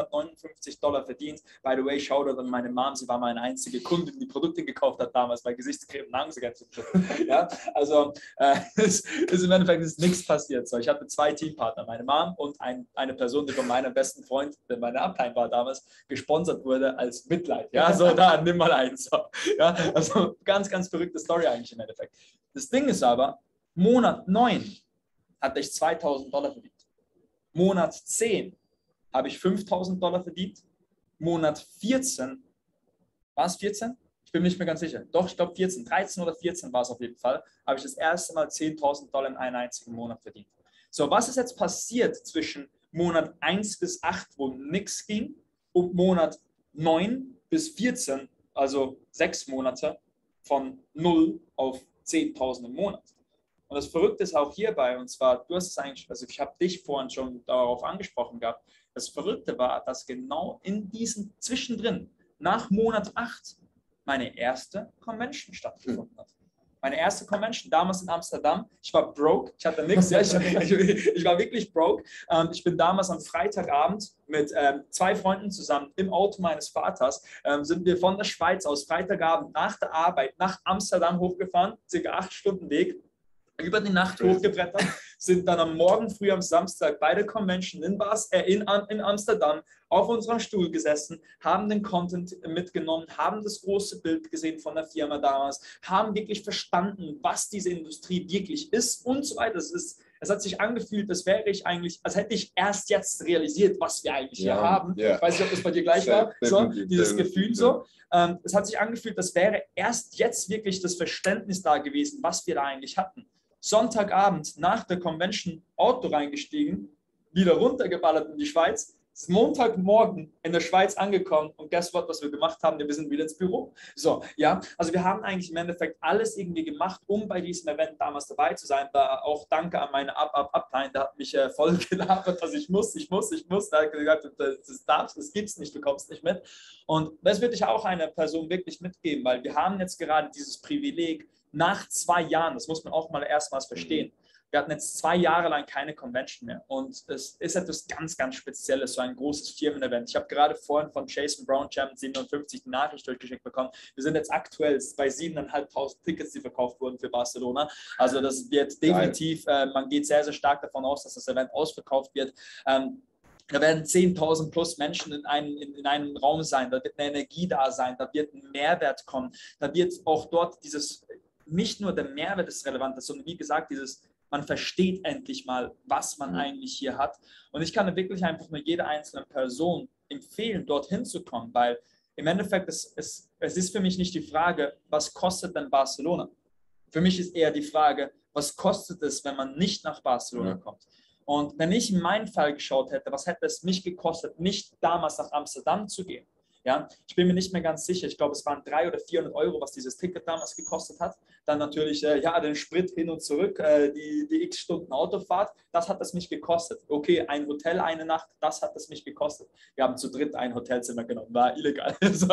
[SPEAKER 1] $359 verdient. By the way, Shoutout an meine Mom, sie war meine einzige Kundin, die Produkte gekauft hat damals bei Gesichtscreme und Nasensäge. Ja, also ist im Endeffekt ist nichts passiert. So, ich hatte 2 Teampartner, meine Mom und eine Person, die von meinem besten Freund, der meine Upline war damals, gesponsert wurde als Mitleid. Ja, so da, nimm mal eins. So. Ja, also ganz, ganz verrückte Story eigentlich im Endeffekt. Das Ding ist aber, Monat 9 hatte ich $2.000 verdient. Monat 10 habe ich $5.000 verdient. Monat 14, war es 14? Ich bin mir nicht mehr ganz sicher. Doch, ich glaube 14, 13 oder 14 war es auf jeden Fall, habe ich das erste Mal $10.000 in einem einzigen Monat verdient. So, was ist jetzt passiert zwischen Monat 1 bis 8, wo nichts ging, und Monat 9 bis 14, also 6 Monate, von 0 auf 10.000 im Monat. Und das Verrückte ist auch hierbei, und zwar, du hast es eigentlich, also ich habe dich vorhin schon darauf angesprochen gehabt, das Verrückte war, dass genau in diesem Zwischendrin, nach Monat 8, meine erste Convention stattgefunden hat. Meine erste Convention, damals in Amsterdam. Ich war broke, ich hatte nichts. Ja, ich war wirklich broke. Ich bin damals am Freitagabend mit 2 Freunden zusammen im Auto meines Vaters, sind wir von der Schweiz aus Freitagabend nach der Arbeit nach Amsterdam hochgefahren, circa 8 Stunden Weg, über die Nacht hochgebrettert, sind dann am Morgen früh am Samstag bei der Convention in Amsterdam auf unserem Stuhl gesessen, haben den Content mitgenommen, haben das große Bild gesehen von der Firma damals, haben wirklich verstanden, was diese Industrie wirklich ist und so weiter. Es hat sich angefühlt, als wäre ich eigentlich, als hätte ich erst jetzt realisiert, was wir eigentlich hier haben. Ich weiß nicht, ob das bei dir gleich war, so, dieses Gefühl so. Es hat sich angefühlt, als wäre erst jetzt wirklich das Verständnis da gewesen, was wir da eigentlich hatten. Sonntagabend nach der Convention Auto reingestiegen, wieder runtergeballert in die Schweiz, ist Montagmorgen in der Schweiz angekommen und guess what, was wir gemacht haben? Wir sind wieder ins Büro. So, ja, also wir haben eigentlich im Endeffekt alles irgendwie gemacht, um bei diesem Event damals dabei zu sein. Da auch danke an meine Upline, der hat mich voll gelabert, dass ich muss. Da hat gesagt, das gibt's nicht, du kommst nicht mit. Und das würde ich auch einer Person wirklich mitgeben, weil wir haben jetzt gerade dieses Privileg, nach 2 Jahren, das muss man auch mal erstmals verstehen, wir hatten jetzt 2 Jahre lang keine Convention mehr und es ist etwas ganz, ganz Spezielles, so ein großes Firmen-Event. Ich habe gerade vorhin von Jason Brown, Champion 57, die Nachricht durchgeschickt bekommen. Wir sind jetzt aktuell bei 7.500 Tickets, die verkauft wurden für Barcelona. Also das wird definitiv, man geht sehr, sehr stark davon aus, dass das Event ausverkauft wird. Da werden 10.000 plus Menschen in einem Raum sein, da wird eine Energie da sein, da wird ein Mehrwert kommen, da wird auch dort nicht nur der Mehrwert ist relevant, sondern wie gesagt, man versteht endlich mal, was man eigentlich hier hat. Und ich kann wirklich einfach nur jeder einzelnen Person empfehlen, dorthin zu kommen, weil im Endeffekt es ist für mich nicht die Frage, was kostet denn Barcelona? Für mich ist eher die Frage, was kostet es, wenn man nicht nach Barcelona kommt? Und wenn ich in meinen Fall geschaut hätte, was hätte es mich gekostet, nicht damals nach Amsterdam zu gehen? Ja, ich bin mir nicht mehr ganz sicher. Ich glaube, es waren 300 oder 400 Euro, was dieses Ticket damals gekostet hat. Dann natürlich, den Sprit hin und zurück, die x Stunden Autofahrt, das hat es mich gekostet. Okay, ein Hotel, eine Nacht, das hat es mich gekostet. Wir haben zu dritt ein Hotelzimmer genommen, war illegal. So.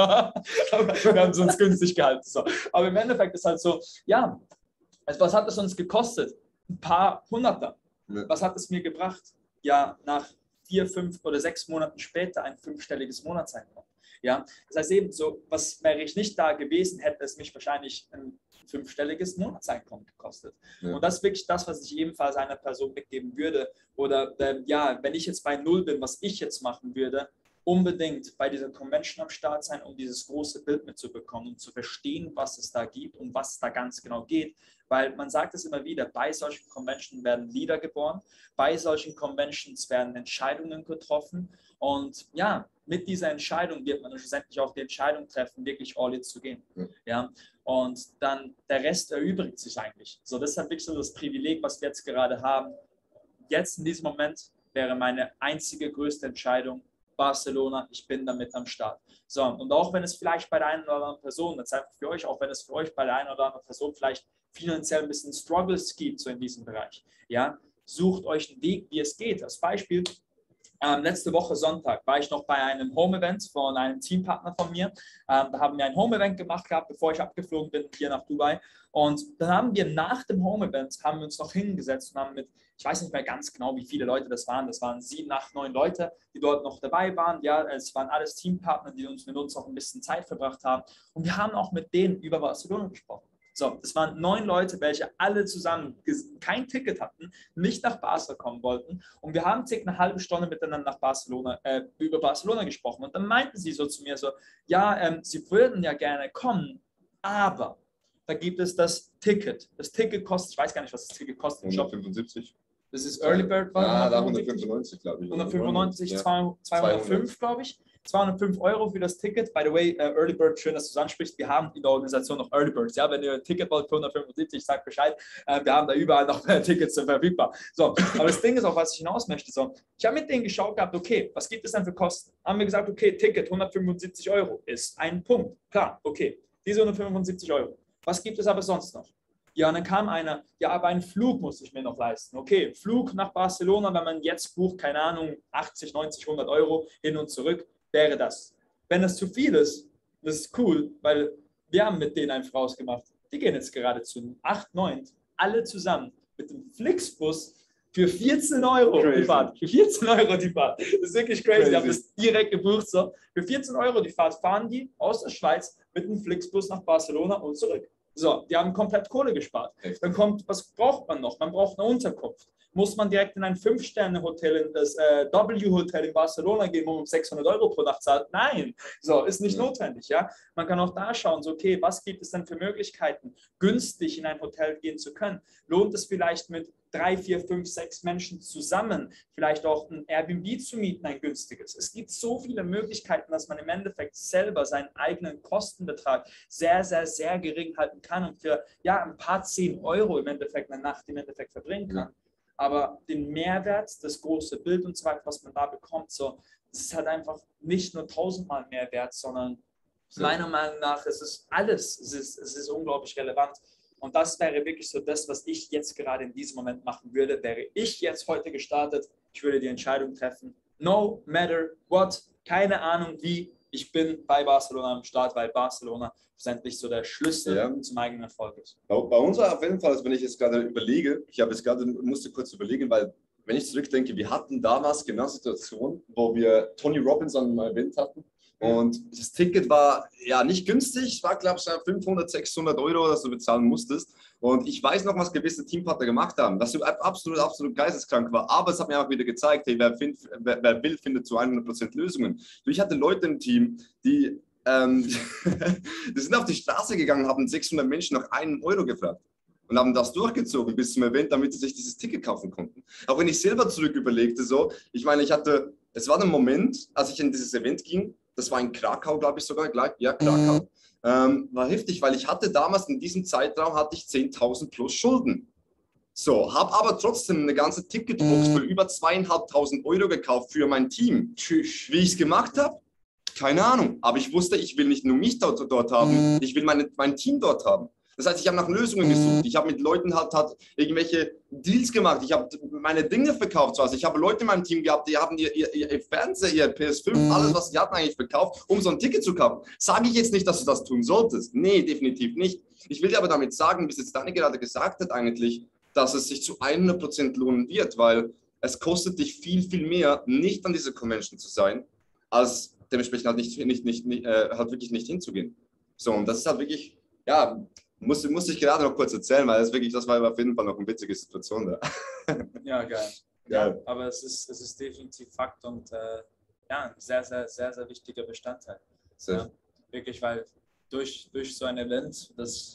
[SPEAKER 1] Wir haben es uns günstig gehalten. So. Aber im Endeffekt ist halt so, ja, also was hat es uns gekostet? Ein paar Hunderter. Was hat es mir gebracht? Ja, nach 4, 5 oder 6 Monaten später ein 5-stelliges Monatseinkommen. Ja, das heißt eben so, was wäre ich nicht da gewesen, hätte es mich wahrscheinlich ein 5-stelliges Monatseinkommen gekostet. Ja. Und das ist wirklich das, was ich ebenfalls einer Person mitgeben würde. Oder wenn ich jetzt bei 0 bin, was ich jetzt machen würde, unbedingt bei dieser Convention am Start sein, um dieses große Bild mitzubekommen und zu verstehen, was es da gibt und was es da ganz genau geht. Weil man sagt es immer wieder, bei solchen Conventions werden Leader geboren, bei solchen Conventions werden Entscheidungen getroffen und ja, mit dieser Entscheidung wird man schlussendlich auch die Entscheidung treffen, wirklich all in zu gehen. Ja? Und dann der Rest erübrigt sich eigentlich. So, das ist halt wirklich so das Privileg, was wir jetzt gerade haben. Jetzt in diesem Moment wäre meine einzige größte Entscheidung Barcelona, ich bin damit am Start. So, und auch wenn es vielleicht bei der einen oder anderen Person, das ist einfach für euch, auch wenn es für euch bei der einen oder anderen Person vielleicht finanziell ein bisschen Struggles gibt, so in diesem Bereich, ja, sucht euch einen Weg, wie es geht. Als Beispiel, letzte Woche Sonntag war ich noch bei einem Home-Event von einem Teampartner von mir. Da haben wir ein Home-Event gemacht gehabt, bevor ich abgeflogen bin hier nach Dubai. Und dann haben wir nach dem Home-Event, haben wir uns noch hingesetzt und haben mit, ich weiß nicht mehr ganz genau, wie viele Leute das waren. Das waren 7, 8, 9 Leute, die dort noch dabei waren. Ja, es waren alles Teampartner, die mit uns auch ein bisschen Zeit verbracht haben. Und wir haben auch mit denen über Barcelona gesprochen. So, das waren 9 Leute, welche alle zusammen kein Ticket hatten, nicht nach Barcelona kommen wollten. Und wir haben circa eine halbe Stunde miteinander über Barcelona gesprochen. Und dann meinten sie so zu mir so, ja, sie würden ja gerne kommen, aber da gibt es das Ticket. Das Ticket kostet, ich weiß gar nicht, was das Ticket kostet.
[SPEAKER 2] 175.
[SPEAKER 1] Das ist Early Bird.
[SPEAKER 2] Da 195, glaube ich.
[SPEAKER 1] 195, 205, glaube ich. 205 Euro für das Ticket. By the way, Early Bird, schön, dass du es ansprichst. Wir haben in der Organisation noch Early Birds. Ja, wenn ihr ein Ticket wollt für 175, sagt Bescheid. Wir haben da überall noch Tickets verfügbar. So, aber das Ding ist auch, was ich hinaus möchte. So, ich habe mit denen geschaut gehabt, okay, was gibt es denn für Kosten? Haben wir gesagt, okay, Ticket 175 Euro ist ein Punkt. Klar, okay, diese 175 Euro. Was gibt es aber sonst noch? Ja, und dann kam einer, ja, aber einen Flug muss ich mir noch leisten. Okay, Flug nach Barcelona, wenn man jetzt bucht, keine Ahnung, 80, 90, 100 Euro hin und zurück, wäre das. Wenn das zu viel ist, das ist cool, weil wir haben mit denen einfach ausgemacht. Die gehen jetzt gerade zu 8, 9, alle zusammen mit dem Flixbus für 14 Euro die Fahrt. Für 14 Euro die Fahrt. Das ist wirklich crazy. Ich habe das direkt gebucht. So. Für 14 Euro die Fahrt fahren die aus der Schweiz mit dem Flixbus nach Barcelona und zurück. So, die haben komplett Kohle gespart. Dann kommt, was braucht man noch? Man braucht eine Unterkunft. Muss man direkt in ein 5-Sterne-Hotel, in das W-Hotel in Barcelona gehen, wo man 600 Euro pro Nacht zahlt? Nein, so, ist nicht notwendig. Ja? Man kann auch da schauen, so, okay, was gibt es denn für Möglichkeiten, günstig in ein Hotel gehen zu können? Lohnt es vielleicht mit 3, 4, 5, 6 Menschen zusammen, vielleicht auch ein Airbnb zu mieten, ein günstiges. Es gibt so viele Möglichkeiten, dass man im Endeffekt selber seinen eigenen Kostenbetrag sehr, sehr, sehr gering halten kann und für ja, ein paar 10 Euro im Endeffekt eine Nacht im Endeffekt verbringen kann. Aber den Mehrwert, das große Bild und so weiter, was man da bekommt, so, das ist halt einfach nicht nur 1000-mal mehr wert, sondern meiner Meinung nach ist es alles, es ist unglaublich relevant. Und das wäre wirklich so das, was ich jetzt gerade in diesem Moment machen würde. Wäre ich jetzt heute gestartet, ich würde die Entscheidung treffen, no matter what, keine Ahnung wie, ich bin bei Barcelona am Start, weil Barcelona schlussendlich so der Schlüssel zum eigenen Erfolg ist.
[SPEAKER 2] Bei uns war auf jeden Fall, also wenn ich jetzt gerade überlege, musste kurz überlegen, weil wenn ich zurückdenke, wir hatten damals genau eine Situation, wo wir Tony Robbins an einem Event hatten. Und das Ticket war ja nicht günstig, es war glaube ich 500, 600 Euro, das du bezahlen musstest. Und ich weiß noch, was gewisse Teampartner gemacht haben, dass du absolut geisteskrank war. Aber es hat mir auch wieder gezeigt, hey, wer will, findet zu 100% Lösungen. Ich hatte Leute im Team, die sind auf die Straße gegangen, haben 600 Menschen nach 1 Euro gefragt. Und haben das durchgezogen bis zum Event, damit sie sich dieses Ticket kaufen konnten. Auch wenn ich selber zurück überlegte, so, ich meine, es war der Moment, als ich in dieses Event ging, das war in Krakau, glaube ich sogar, ja, Krakau, war heftig, weil ich hatte damals in diesem Zeitraum, hatte ich 10.000 plus Schulden. So, habe aber trotzdem eine ganze Ticketbox für über 2.500 Euro gekauft für mein Team. Wie ich es gemacht habe? Keine Ahnung, aber ich wusste, ich will nicht nur mich dort haben, ich will mein Team dort haben. Das heißt, ich habe nach Lösungen gesucht. Ich habe mit Leuten halt irgendwelche Deals gemacht. Ich habe meine Dinge verkauft. Also ich habe Leute in meinem Team gehabt, die haben ihr Fernseher, ihr PS5, alles, was sie hatten, eigentlich verkauft, um so ein Ticket zu kaufen. Sage ich jetzt nicht, dass du das tun solltest. Nee, definitiv nicht. Ich will dir aber damit sagen, wie es jetzt Dani gerade gesagt hat eigentlich, dass es sich zu 100% lohnen wird, weil es kostet dich viel, viel mehr, nicht an dieser Convention zu sein, als dementsprechend halt halt wirklich nicht hinzugehen. So, und das ist halt wirklich, ja, musste ich gerade noch kurz erzählen, weil das war auf jeden Fall noch eine witzige Situation da.
[SPEAKER 1] Ja, geil. Ja, aber es ist definitiv Fakt und ja, ein sehr, sehr, sehr, sehr wichtiger Bestandteil. Ja, wirklich, weil durch so ein Event,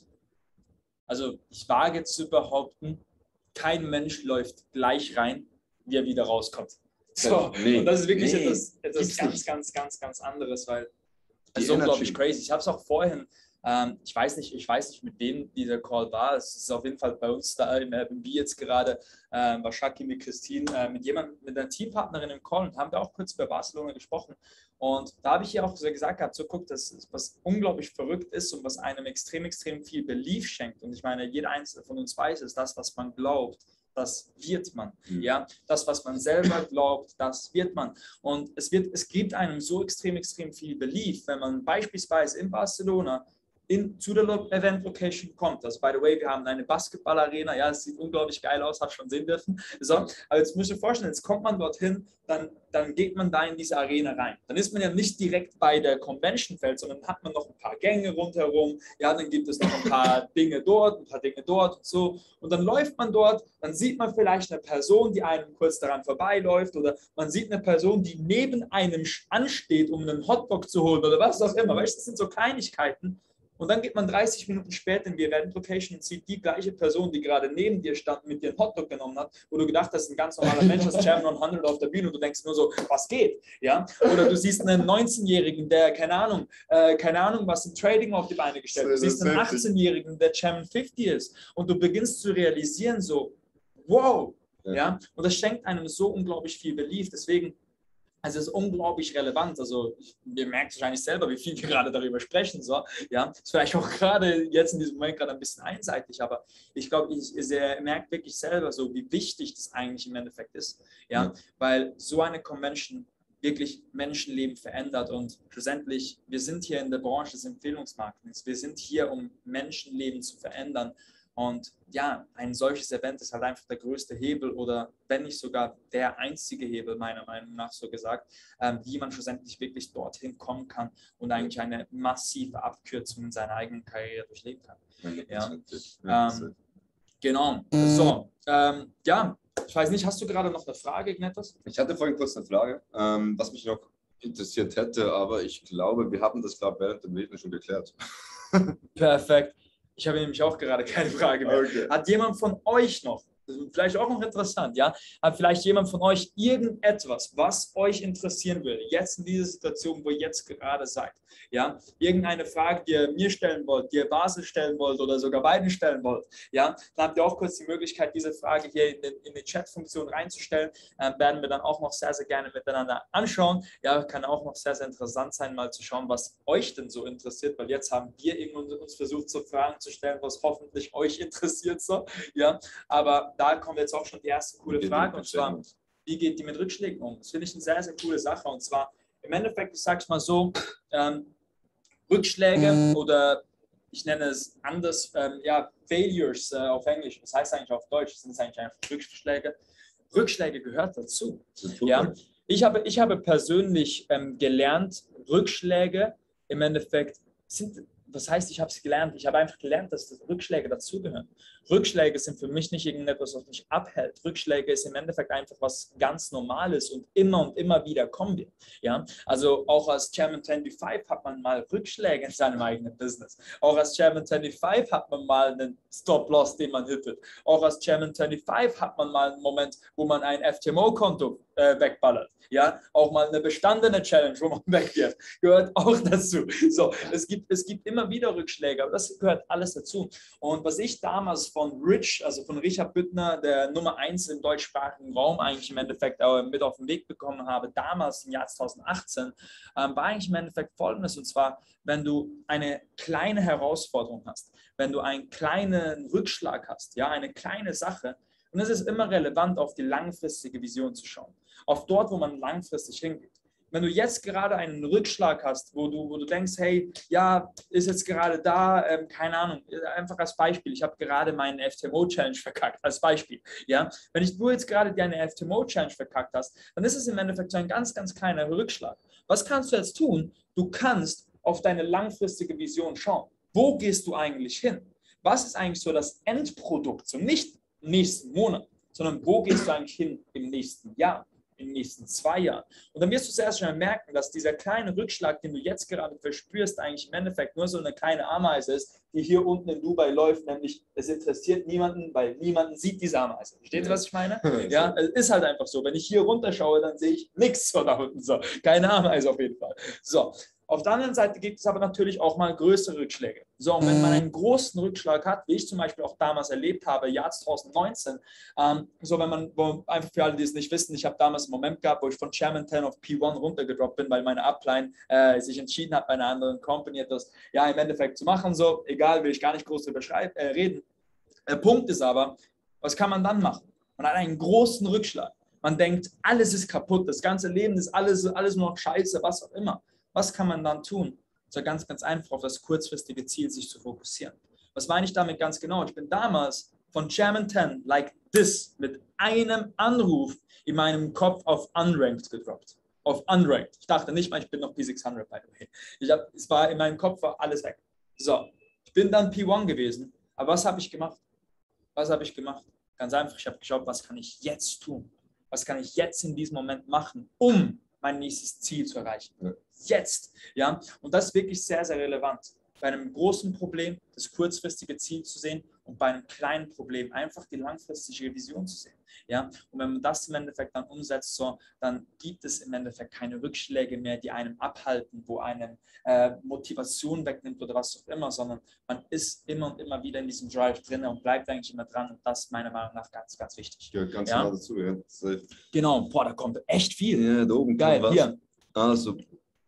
[SPEAKER 1] also ich wage zu behaupten, kein Mensch läuft gleich rein, wie er wieder rauskommt. So, und das ist wirklich etwas ganz anderes, weil es ist unglaublich crazy. Ich habe es auch vorhin, ich weiß nicht, mit wem dieser Call war. Es ist auf jeden Fall bei uns da im Airbnb jetzt gerade, war Shaki mit Christine, mit einer Teampartnerin im Call und haben wir auch kurz über Barcelona gesprochen. Und da habe ich ihr auch so gesagt gehabt, so guck, das ist, was unglaublich verrückt ist und was einem extrem, extrem viel Belief schenkt. Und ich meine, jeder Einzelne von uns weiß, ist das, was man glaubt, das wird man. Ja? Das, was man selber glaubt, das wird man. Und es gibt einem so extrem, extrem viel Belief, wenn man beispielsweise in Barcelona zu der Event-Location kommt. Also, by the way, wir haben eine Basketball-Arena. Ja, es sieht unglaublich geil aus, hat schon sehen dürfen. So, aber jetzt müsst ihr vorstellen, jetzt kommt man dorthin, dann geht man da in diese Arena rein. Dann ist man ja nicht direkt bei der Convention-Feld, sondern hat man noch ein paar Gänge rundherum. Ja, dann gibt es noch ein paar Dinge dort, ein paar Dinge dort und so. Und dann läuft man dort, dann sieht man vielleicht eine Person, die einem kurz daran vorbeiläuft oder man sieht eine Person, die neben einem ansteht, um einen Hotdog zu holen oder was auch immer. Weißt du, das sind so Kleinigkeiten. Und dann geht man 30 Minuten später in die Event-Location und sieht die gleiche Person, die gerade neben dir stand, mit dir einen Hotdog genommen hat, wo du gedacht hast, ein ganz normaler Mensch, das Chairman 100 auf der Bühne und du denkst nur so, was geht? Ja? Oder du siehst einen 19-Jährigen, der, keine Ahnung, was im Trading auf die Beine gestellt hat. Du siehst einen 18-Jährigen, der Chairman 50 ist und du beginnst zu realisieren so, wow, ja? Und das schenkt einem so unglaublich viel Belief. Deswegen, Also es ist unglaublich relevant. Also ihr merkt wahrscheinlich selber, wie viel wir gerade darüber sprechen. So. Ja, ist vielleicht auch gerade jetzt in diesem Moment gerade ein bisschen einseitig, aber ich glaube, ihr merkt wirklich selber so, wie wichtig das eigentlich im Endeffekt ist. Ja, weil so eine Convention wirklich Menschenleben verändert und schlussendlich, wir sind hier in der Branche des Empfehlungsmarketings. Wir sind hier, um Menschenleben zu verändern. Und ja, ein solches Event ist halt einfach der größte Hebel oder wenn nicht sogar der einzige Hebel, meiner Meinung nach so gesagt, wie man schlussendlich wirklich dorthin kommen kann und eigentlich eine massive Abkürzung in seiner eigenen Karriere durchleben kann. Ja. Genau. So, ja, ich weiß nicht, hast du gerade noch eine Frage, Ignatius?
[SPEAKER 2] Ich hatte vorhin kurz eine Frage, was mich noch interessiert hätte, aber ich glaube, wir haben das, während dem Reden schon geklärt.
[SPEAKER 1] Perfekt. Ich habe nämlich auch gerade keine Frage mehr. Okay. Hat jemand von euch noch, das ist vielleicht auch noch interessant, ja, hat vielleicht jemand von euch irgendetwas, was euch interessieren würde, jetzt in dieser Situation, wo ihr jetzt gerade seid, ja, irgendeine Frage, die ihr mir stellen wollt, die ihr Basel stellen wollt oder sogar beiden stellen wollt, ja, dann habt ihr auch kurz die Möglichkeit, diese Frage hier in die Chat-Funktion reinzustellen, werden wir dann auch noch sehr, sehr gerne miteinander anschauen, ja, kann auch noch sehr, sehr interessant sein, mal zu schauen, was euch denn so interessiert, weil jetzt haben wir uns versucht, so Fragen zu stellen, was hoffentlich euch interessiert, so, ja, aber da kommen jetzt auch schon die erste coole Frage, und zwar, wie geht die mit Rückschlägen um? Das finde ich eine sehr, sehr coole Sache, und zwar im Endeffekt, ich sage es mal so, Rückschläge oder ich nenne es anders, ja, Failures auf Englisch, das heißt eigentlich auf Deutsch, sind es eigentlich einfach Rückschläge. Rückschläge gehört dazu. Ja? Ich habe persönlich gelernt, Rückschläge im Endeffekt sind, das heißt, ich habe es gelernt, ich habe einfach gelernt, dass Rückschläge dazugehören. Rückschläge sind für mich nicht irgendetwas, was mich abhält. Rückschläge ist im Endeffekt einfach was ganz Normales und immer wieder kommen wir. Ja? Also auch als Chairman 25 hat man mal Rückschläge in seinem eigenen Business. Auch als Chairman 25 hat man mal einen Stop-Loss, den man hittet. Auch als Chairman 25 hat man mal einen Moment, wo man ein FTMO-Konto wegballert. Ja, auch mal eine bestandene Challenge, wo man weggeht, gehört auch dazu. So, es gibt immer wieder Rückschläge, aber das gehört alles dazu. Und was ich damals von Rich, also von Richard Büttner, der Nummer 1 im deutschsprachigen Raum eigentlich im Endeffekt mit auf den Weg bekommen habe, damals im Jahr 2018, war eigentlich im Endeffekt Folgendes, und zwar, wenn du eine kleine Herausforderung hast, wenn du einen kleinen Rückschlag hast, ja, eine kleine Sache, und es ist immer relevant, auf die langfristige Vision zu schauen. Auf dort, wo man langfristig hingeht. Wenn du jetzt gerade einen Rückschlag hast, wo du denkst, hey, ja, ist jetzt gerade da, keine Ahnung, einfach als Beispiel, ich habe gerade meinen FTMO-Challenge verkackt, als Beispiel. Ja? Wenn du jetzt gerade deine FTMO-Challenge verkackt hast, dann ist es im Endeffekt so ein ganz kleiner Rückschlag. Was kannst du jetzt tun? Du kannst auf deine langfristige Vision schauen. Wo gehst du eigentlich hin? Was ist eigentlich so das Endprodukt? So nicht im nächsten Monat, sondern wo gehst du eigentlich hin im nächsten Jahr? In den nächsten 2 Jahren. Und dann wirst du sehr schnell merken, dass dieser kleine Rückschlag, den du jetzt gerade verspürst, eigentlich im Endeffekt nur so eine kleine Ameise ist, die hier unten in Dubai läuft, nämlich es interessiert niemanden, weil niemanden sieht diese Ameise. Versteht ihr, was ich meine? Ja, es ist halt einfach so. Wenn ich hier runterschaue, dann sehe ich nichts von da unten. So, keine Ameise auf jeden Fall. So. Auf der anderen Seite gibt es aber natürlich auch mal größere Rückschläge. So, und wenn man einen großen Rückschlag hat, wie ich zum Beispiel auch damals erlebt habe, Jahr 2019, so wenn man, einfach für alle, die es nicht wissen, ich habe damals einen Moment gehabt, wo ich von Chairman 10 auf P1 runtergedroppt bin, weil meine Upline sich entschieden hat, bei einer anderen Company etwas, ja, im Endeffekt zu machen, so, egal, will ich gar nicht groß drüber reden. Der Punkt ist aber, was kann man dann machen? Man hat einen großen Rückschlag. Man denkt, alles ist kaputt, das ganze Leben ist alles nur noch scheiße, was auch immer. Was kann man dann tun? So ganz einfach auf das kurzfristige Ziel sich zu fokussieren. Was meine ich damit ganz genau? Ich bin damals von Chairman 10 like this mit einem Anruf in meinem Kopf auf Unranked gedroppt. Auf Unranked. Ich dachte nicht mal, ich bin noch P600, by the way. Es war in meinem Kopf war alles weg. So, ich bin dann P1 gewesen. Aber was habe ich gemacht? Was habe ich gemacht? Ganz einfach, ich habe geschaut, was kann ich jetzt tun? Was kann ich jetzt in diesem Moment machen, um mein nächstes Ziel zu erreichen? Jetzt, ja, und das ist wirklich sehr, sehr relevant. bei einem großen Problem das kurzfristige Ziel zu sehen und bei einem kleinen Problem einfach die langfristige Vision zu sehen. Ja? Und wenn man das im Endeffekt dann umsetzt, so, dann gibt es im Endeffekt keine Rückschläge mehr, die einem abhalten, wo einem Motivation wegnimmt oder was auch immer, sondern man ist immer und immer wieder in diesem Drive drin und bleibt eigentlich immer dran und das ist meiner Meinung nach ganz, ganz wichtig.
[SPEAKER 2] Ja, ganz genau dazu, ja.
[SPEAKER 1] Genau, boah, da kommt echt viel.
[SPEAKER 2] Ja, da oben
[SPEAKER 1] geil,
[SPEAKER 2] was.
[SPEAKER 1] Hier.
[SPEAKER 2] Also,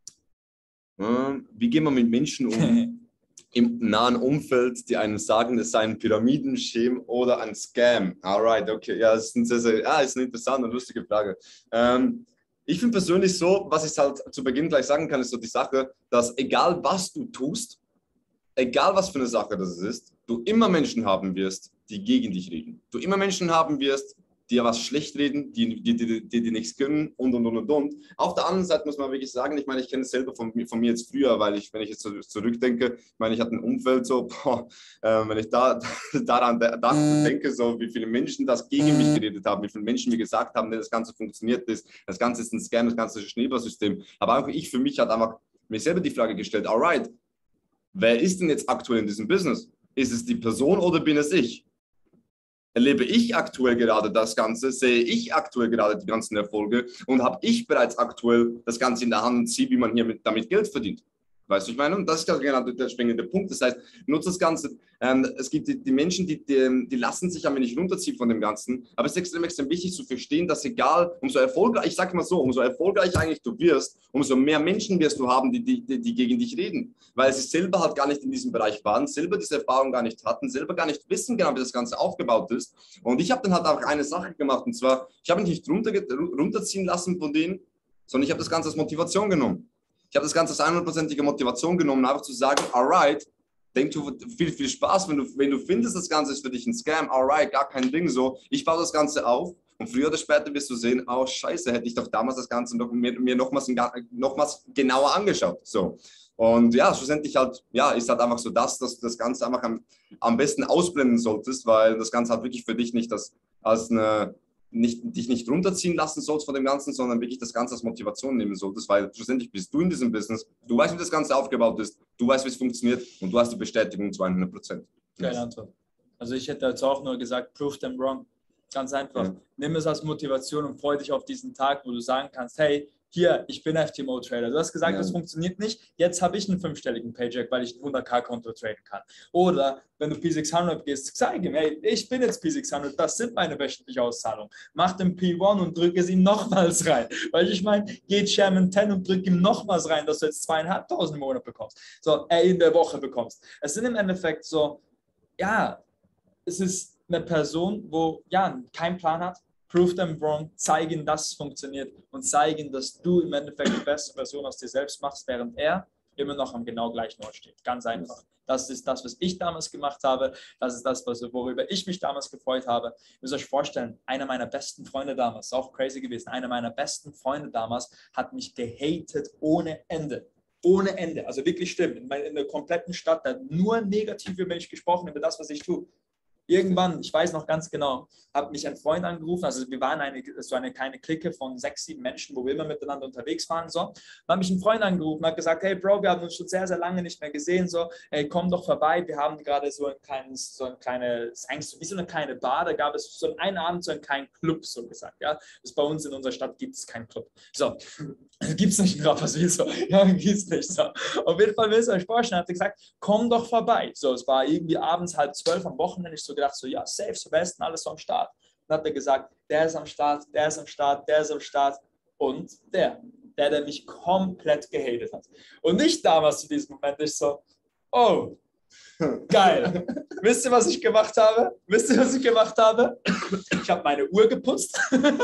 [SPEAKER 2] wie gehen wir mit Menschen um im nahen Umfeld, die einem sagen, es sei ein Pyramidenschema oder ein Scam? Alright, okay, ja, das ist eine interessante und lustige Frage. Ich finde persönlich so, was ich halt zu Beginn gleich sagen kann, ist so die Sache, dass egal was du tust, egal was für eine Sache das ist, du immer Menschen haben wirst, die gegen dich reden. Du immer Menschen haben wirst, die ja was schlecht reden, die nichts können und. Auf der anderen Seite muss man wirklich sagen, ich meine, ich kenne es selber von mir jetzt früher, weil wenn ich jetzt zurückdenke, ich meine, ich hatte ein Umfeld so, wenn ich daran denke, so wie viele Menschen das gegen mich geredet haben, wie viele Menschen mir gesagt haben, das Ganze funktioniert, das Ganze ist ein Scam, das Ganze ist ein Schneeballsystem. Aber auch ich für mich hat einfach mir selber die Frage gestellt, alright, wer ist denn jetzt aktuell in diesem Business? Ist es die Person oder bin es ich? Erlebe ich aktuell gerade das Ganze, sehe ich aktuell gerade die ganzen Erfolge und habe ich bereits aktuell das Ganze in der Hand und sehe, wie man hier damit Geld verdient. Weißt du, ich meine? Und das ist genau der springende Punkt. Das heißt, nutze das Ganze. Es gibt die Menschen, die lassen sich ein wenig runterziehen von dem Ganzen. Aber es ist extrem, extrem wichtig zu verstehen, dass egal, umso erfolgreich, ich sage mal so, umso erfolgreich eigentlich du wirst, umso mehr Menschen wirst du haben, die gegen dich reden. Weil sie selber halt gar nicht in diesem Bereich waren, selber diese Erfahrung gar nicht hatten, selber gar nicht wissen genau, wie das Ganze aufgebaut ist. Und ich habe dann halt auch eine Sache gemacht. Und zwar, ich habe mich nicht runterziehen lassen von denen, sondern ich habe das Ganze als Motivation genommen. Ich habe das Ganze als 100%ige Motivation genommen, einfach zu sagen, alright, denk du viel Spaß, wenn du findest, das Ganze ist für dich ein Scam, alright, gar kein Ding so. Ich baue das Ganze auf und früher oder später wirst du sehen, oh scheiße, hätte ich doch damals das Ganze mir nochmals genauer angeschaut. So. Und ja, schlussendlich halt, ja, ist halt einfach so dass das Ganze einfach am besten ausblenden solltest, weil das Ganze halt wirklich für dich nicht dich nicht runterziehen lassen sollst von dem Ganzen, sondern wirklich das Ganze als Motivation nehmen solltest, weil schlussendlich bist du in diesem Business, du weißt, wie das Ganze aufgebaut ist, du weißt, wie es funktioniert und du hast die Bestätigung zu 100%.
[SPEAKER 1] Geile Antwort. Also ich hätte jetzt auch nur gesagt, prove them wrong. Ganz einfach. Ja. Nimm es als Motivation und freu dich auf diesen Tag, wo du sagen kannst, hey, hier, ich bin FTMO-Trader. Du hast gesagt, das funktioniert nicht. Jetzt habe ich einen 5-stelligen Paycheck, weil ich ein 100k-Konto traden kann. Oder wenn du P600 gehst, zeig ihm, hey, ich bin jetzt P600, das sind meine wöchentliche Auszahlungen. Mach den P1 und drück es ihm nochmals rein. Weil ich meine, geht Chairman 10 und drück ihm nochmals rein, dass du jetzt 2.500 im Monat bekommst. In der Woche bekommst. Es sind im Endeffekt so, ja, es ist eine Person, wo ja keinen Plan hat, prove them wrong, zeig ihnen, dass es funktioniert und zeig ihnen, dass du im Endeffekt die beste Version aus dir selbst machst, während er immer noch am genau gleichen Ort steht. Ganz einfach. Das ist das, was ich damals gemacht habe. Das ist das, worüber ich mich damals gefreut habe. Ihr müsst euch vorstellen, einer meiner besten Freunde damals, ist auch crazy gewesen, einer meiner besten Freunde damals hat mich gehatet ohne Ende. Ohne Ende, also wirklich schlimm. In der kompletten Stadt, da hat nur negativ über mich gesprochen, über das, was ich tue. Irgendwann, ich weiß noch ganz genau, hat mich ein Freund angerufen, also wir waren eine kleine Clique von 6, 7 Menschen, wo wir immer miteinander unterwegs waren, so. Dann hat mich ein Freund angerufen, hat gesagt, hey Bro, wir haben uns schon sehr, sehr lange nicht mehr gesehen, so, hey, komm doch vorbei, wir haben gerade so ein kleines, eigentlich wie so eine kleine Bar, da gab es so einen Abend so einen kleinen Club, so gesagt, ja. Das bei uns in unserer Stadt gibt es keinen Club. So, gibt es nicht in Rapperswil, so, ja, gibt es nicht, so. Auf jeden Fall, willst du euch vorstellen, hat er gesagt, komm doch vorbei. So, es war irgendwie abends 11:30 am Wochenende, ich so gedacht, so, ja, safe, so, wer ist denn alles so am Start? Dann hat er gesagt, der ist am Start, der ist am Start, der ist am Start und der mich komplett gehatet hat. Und nicht damals zu diesem Moment, ich so, oh, geil. Wisst ihr, was ich gemacht habe? Ich habe meine Uhr geputzt.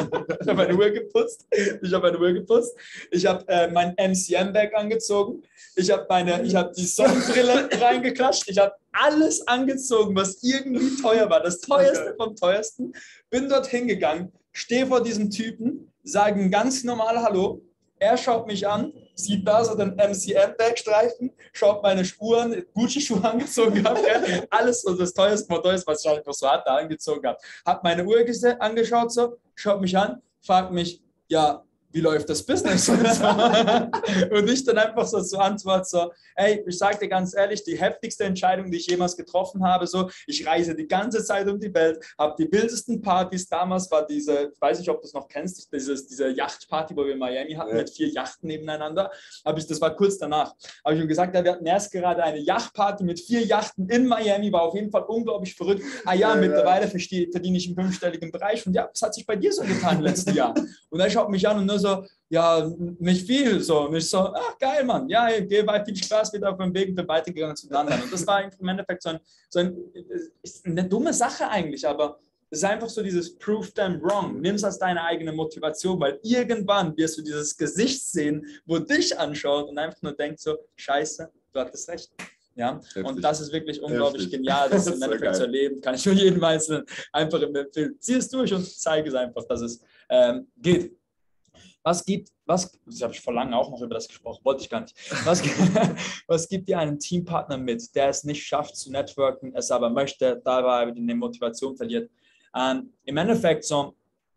[SPEAKER 1] Ich habe mein MCM-Bag angezogen. Ich habe die Sonnenbrille reingeklatscht. Ich habe alles angezogen, was irgendwie teuer war. Das teuerste vom teuersten. Bin dort hingegangen, stehe vor diesem Typen, sage ein ganz normal Hallo. Er schaut mich an, sieht da so den MCM-Backstreifen, schaut meine Spuren, Gucci-Schuhe angezogen habe, alles so das teuerste von teuerst, was ich einfach so angezogen habe. Hab meine Uhr angeschaut, so, schaut mich an, fragt mich, ja, wie läuft das Business? Und ich dann einfach so antworte, so, ey, ich sage dir ganz ehrlich, die heftigste Entscheidung, die ich jemals getroffen habe, so, ich reise die ganze Zeit um die Welt, habe die wildesten Partys, damals war diese, ich weiß nicht, ob du es noch kennst, diese Yachtparty, wo wir in Miami hatten, mit 4 Yachten nebeneinander, das war kurz danach, habe ich ihm gesagt, ja, wir hatten erst gerade eine Yachtparty mit 4 Yachten in Miami, war auf jeden Fall unglaublich verrückt, mittlerweile verdiene ich im 5-stelligen Bereich und ja, das hat sich bei dir so getan im letzten Jahr. Und er schaut mich an und nur so, ja, nicht viel, so. Und ich so, ach geil, Mann, ja, ich gehe bei viel Spaß wieder auf dem Weg und bin weitergegangen zu den anderen. Und das war im Endeffekt eine dumme Sache eigentlich, aber es ist einfach so dieses Prove them wrong. Nimm es als deine eigene Motivation, weil irgendwann wirst du dieses Gesicht sehen, wo dich anschaut und einfach nur denkt so, scheiße, du hattest recht. Ja, heftig. Und das ist wirklich unglaublich genial, das im Endeffekt zu erleben. Kann ich nur jedem Einzelnen einfach empfehlen. Zieh es durch und zeige es einfach, dass es geht. Das habe ich vor langem auch noch über das gesprochen, wollte ich gar nicht. Was gibt dir einen Teampartner mit, der es nicht schafft zu networken, es aber möchte, dabei die Motivation verliert? Im Endeffekt so,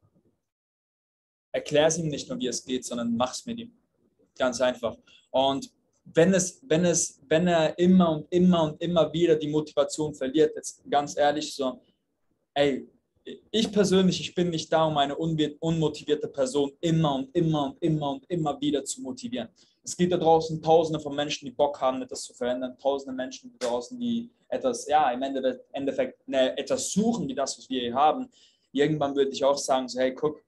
[SPEAKER 1] erklär es ihm nicht nur, wie es geht, sondern mach es mit ihm. Ganz einfach. Und wenn er immer und immer wieder die Motivation verliert, jetzt ganz ehrlich so, ey, ich persönlich, ich bin nicht da, um eine unmotivierte Person immer wieder zu motivieren. Es gibt da draußen Tausende von Menschen, die Bock haben, etwas zu verändern, Tausende Menschen da draußen, die etwas, ja, im Endeffekt etwas suchen, wie das, was wir hier haben. Irgendwann würde ich auch sagen, so, hey, guck,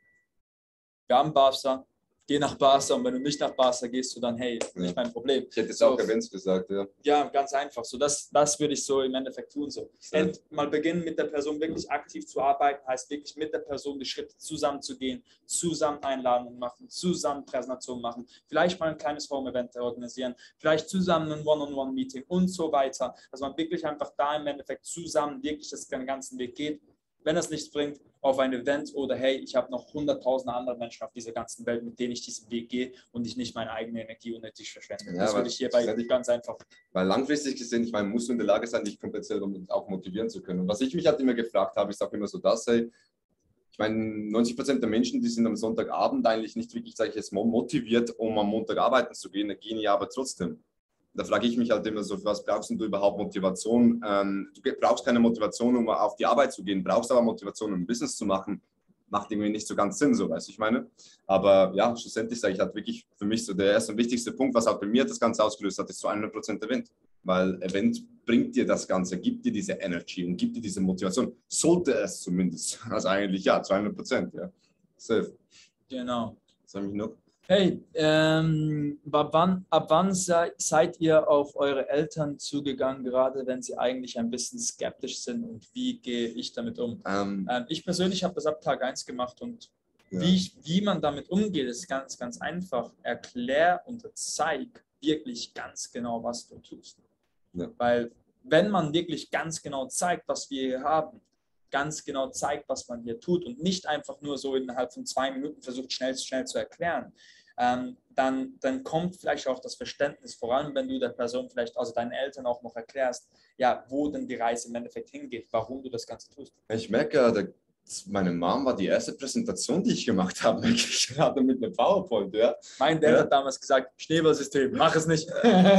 [SPEAKER 1] wir haben Barca, geh nach Barca und wenn du nicht nach Barca gehst, du dann, hey, nicht mein Problem.
[SPEAKER 2] Ich hätte jetzt auch Events gesagt, ja.
[SPEAKER 1] Ja, ganz einfach. So, das würde ich so im Endeffekt tun. So. Mal beginnen mit der Person wirklich aktiv zu arbeiten, heißt wirklich mit der Person die Schritte zusammen zu gehen, zusammen Einladungen machen, zusammen Präsentationen machen, vielleicht mal ein kleines Home-Event organisieren, vielleicht zusammen ein One-on-One-Meeting und so weiter. Dass man wirklich einfach da im Endeffekt zusammen wirklich den ganzen Weg geht. Wenn es nichts bringt, auf ein Event oder hey, ich habe noch 100.000 andere Menschen auf dieser ganzen Welt, mit denen ich diesen Weg gehe und ich nicht meine eigene Energie unnötig verschwende. Ja, das würde ich hierbei ganz einfach.
[SPEAKER 2] Weil langfristig gesehen, ich meine, musst du in der Lage sein, dich komplett selber auch motivieren zu können. Und was ich mich halt immer gefragt habe, ist auch immer so das, hey, ich meine, 90% der Menschen, die sind am Sonntagabend eigentlich nicht wirklich, sage ich jetzt mal, motiviert, um am Montag arbeiten zu gehen, gehen ja aber trotzdem. Da frage ich mich halt immer so, was brauchst du überhaupt Motivation? Du brauchst keine Motivation, um auf die Arbeit zu gehen, brauchst aber Motivation, um ein Business zu machen. Macht irgendwie nicht so ganz Sinn, so, weißt du, ich meine. Aber ja, schlussendlich sage ich halt wirklich für mich so der erste und wichtigste Punkt, was auch bei mir das Ganze ausgelöst hat, ist zu 100% Event. Weil Event bringt dir das Ganze, gibt dir diese Energy und gibt dir diese Motivation. Sollte es zumindest. Also eigentlich ja, zu 100%, ja. Safe.
[SPEAKER 1] Genau.
[SPEAKER 2] Was habe ich noch?
[SPEAKER 1] Hey, ab wann seid ihr auf eure Eltern zugegangen, gerade wenn sie eigentlich ein bisschen skeptisch sind und wie gehe ich damit um? Ich persönlich habe das ab Tag 1 gemacht und ja. Wie man damit umgeht, ist ganz, ganz einfach. Erklär und zeig wirklich ganz genau, was du tust. Ja. Weil wenn man wirklich ganz genau zeigt, was wir hier haben, ganz genau zeigt, was man hier tut und nicht einfach nur so innerhalb von 2 Minuten versucht, schnell zu erklären, dann kommt vielleicht auch das Verständnis, vor allem wenn du der Person vielleicht, also deinen Eltern auch noch erklärst, ja, wo denn die Reise im Endeffekt hingeht, warum du das Ganze tust.
[SPEAKER 2] Ich merke, meine Mom war die erste Präsentation, die ich gemacht habe, gerade mit einem PowerPoint. Ja.
[SPEAKER 1] Mein Dad hat damals gesagt, Schneeballsystem, mach es nicht.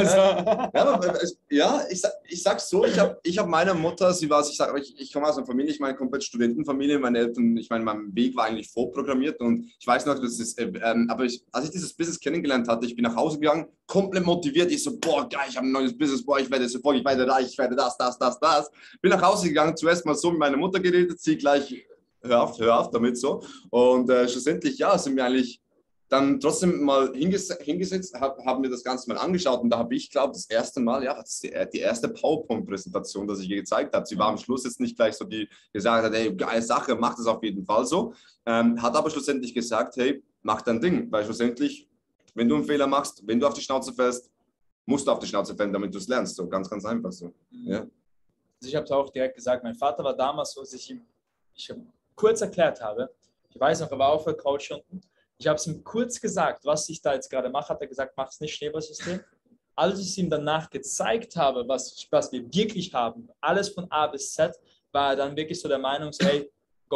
[SPEAKER 2] Ja, ich sag's so, ich hab meine Mutter, ich komme aus einer Familie, ich meine komplett Studentenfamilie, meine Eltern, ich meine, mein Weg war eigentlich vorprogrammiert und ich weiß noch, als ich dieses Business kennengelernt hatte, ich bin nach Hause gegangen, komplett motiviert, ich so, boah, geil, ich habe ein neues Business, boah, ich werde sofort, ich werde reich, ich werde das. Bin nach Hause gegangen, zuerst mal so mit meiner Mutter geredet, sie gleich, hör auf damit so. Und schlussendlich, ja, sind wir eigentlich dann trotzdem mal hingesetzt, haben mir das Ganze mal angeschaut und da habe ich, glaube das erste Mal, ja, das ist die erste PowerPoint-Präsentation, die ich ihr gezeigt habe. Sie war am Schluss jetzt nicht gleich so, die gesagt hat, hey, geile Sache, mach das auf jeden Fall so. Hat aber schlussendlich gesagt, hey, mach dein Ding, weil schlussendlich, wenn du einen Fehler machst, wenn du auf die Schnauze fällst, musst du auf die Schnauze fallen, damit du es lernst. So ganz, ganz einfach so. Ja.
[SPEAKER 1] Also ich habe es auch direkt gesagt, mein Vater war damals so, dass ich kurz erklärt habe, ich weiß noch, er war auf der Couch unten, ich habe es ihm kurz gesagt, was ich da jetzt gerade mache, hat er gesagt, mach es nicht, Schneeballsystem. Als ich es ihm danach gezeigt habe, was wir wirklich haben, alles von A bis Z, war er dann wirklich so der Meinung, so, hey, go,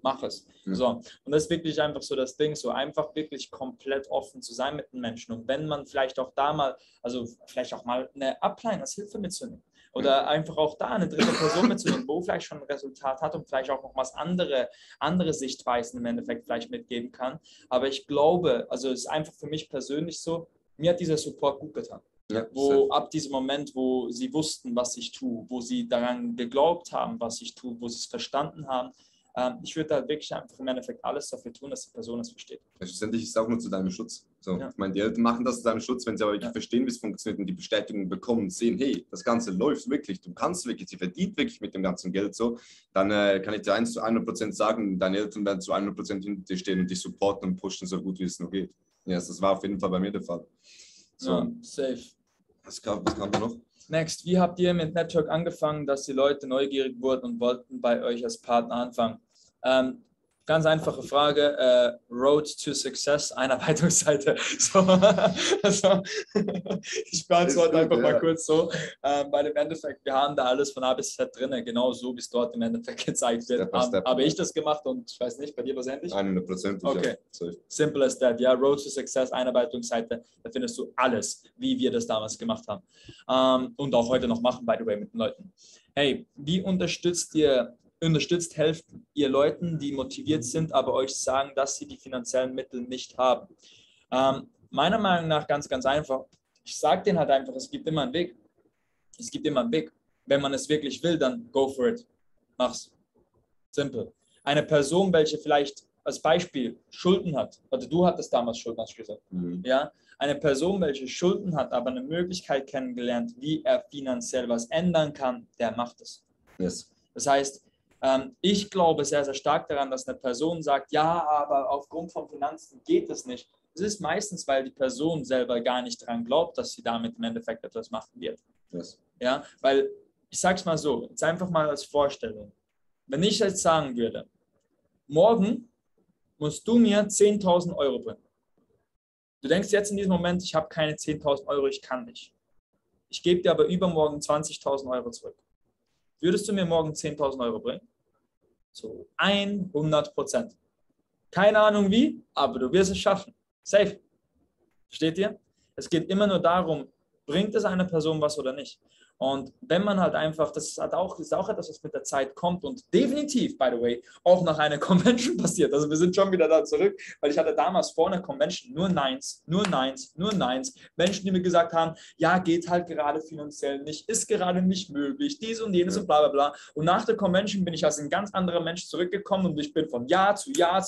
[SPEAKER 1] mach es. So. Und das ist wirklich einfach so das Ding, so einfach wirklich komplett offen zu sein mit den Menschen. Und wenn man vielleicht auch da mal, also vielleicht auch mal eine Upline als Hilfe mitzunehmen oder einfach auch da eine dritte Person mitzunehmen, wo vielleicht schon ein Resultat hat und vielleicht auch noch was andere Sichtweisen im Endeffekt vielleicht mitgeben kann. Aber ich glaube, also es ist einfach für mich persönlich so, mir hat dieser Support gut getan.
[SPEAKER 2] Ja,
[SPEAKER 1] wo ab diesem Moment, wo sie wussten, was ich tue, wo sie daran geglaubt haben, was ich tue, wo sie es verstanden haben, ich würde da wirklich einfach im Endeffekt alles dafür tun, dass die Person es versteht.
[SPEAKER 2] Schlussendlich ist es auch nur zu deinem Schutz. So,
[SPEAKER 1] Ja.
[SPEAKER 2] ich meine, die Eltern machen das zu deinem Schutz, wenn sie aber wirklich verstehen, wie es funktioniert und die Bestätigung bekommen, sehen, hey, das Ganze läuft wirklich, du kannst wirklich, sie verdient wirklich mit dem ganzen Geld so, dann kann ich dir 100% sagen, deine Eltern werden zu 100% hinter dir stehen und dich supporten und pushen, so gut wie es nur geht. Ja, das war auf jeden Fall bei mir der Fall. So.
[SPEAKER 1] Ja, safe.
[SPEAKER 2] Was kam da noch?
[SPEAKER 1] Next, wie habt ihr mit Network angefangen, dass die Leute neugierig wurden und wollten bei euch als Partner anfangen? Ganz einfache Frage, Road to Success, Einarbeitungsseite. So, also, ich beantworte einfach mal kurz so, weil im Endeffekt, wir haben da alles von A bis Z drin, genau so, wie es dort im Endeffekt gezeigt wird. Habe ich das gemacht und ich weiß nicht, bei dir wahrscheinlich?
[SPEAKER 2] 100%.
[SPEAKER 1] Okay,
[SPEAKER 2] ja.
[SPEAKER 1] Simple as that, ja, Road to Success, Einarbeitungsseite, da findest du alles, wie wir das damals gemacht haben und auch heute noch machen, by the way, mit den Leuten. Hey, wie helft ihr Leuten, die motiviert sind, aber euch sagen, dass sie die finanziellen Mittel nicht haben? Meiner Meinung nach ganz, ganz einfach. Ich sage denen halt einfach, es gibt immer einen Weg. Es gibt immer einen Weg. Wenn man es wirklich will, dann go for it. Mach's. Simple. Eine Person, welche vielleicht als Beispiel Schulden hat, also du hattest damals Schulden, hast du gesagt. Ja? Eine Person, welche Schulden hat, aber eine Möglichkeit kennengelernt, wie er finanziell was ändern kann, der macht es.
[SPEAKER 2] Yes.
[SPEAKER 1] Das heißt, ich glaube sehr, sehr stark daran, dass eine Person sagt, ja, aber aufgrund von Finanzen geht es nicht. Es ist meistens, weil die Person selber gar nicht daran glaubt, dass sie damit im Endeffekt etwas machen wird.
[SPEAKER 2] Yes.
[SPEAKER 1] Ja, weil ich sage es mal so, jetzt einfach mal als Vorstellung. Wenn ich jetzt sagen würde, morgen musst du mir 10.000 Euro bringen. Du denkst jetzt in diesem Moment, ich habe keine 10.000 Euro, ich kann nicht. Ich gebe dir aber übermorgen 20.000 Euro zurück. Würdest du mir morgen 10.000 Euro bringen? Zu 100%. Keine Ahnung wie, aber du wirst es schaffen. Safe. Versteht ihr? Es geht immer nur darum, bringt es einer Person was oder nicht. Und wenn man halt einfach, das ist auch etwas, was mit der Zeit kommt und definitiv, by the way, auch nach einer Convention passiert. Also wir sind schon wieder da zurück, weil ich hatte damals vor einer Convention nur Neins. Menschen, die mir gesagt haben, ja, geht halt gerade finanziell nicht, ist gerade nicht möglich, dies und jenes und bla bla bla. Und nach der Convention bin ich als ein ganz anderer Mensch zurückgekommen und ich bin von Jahr zu Jahr,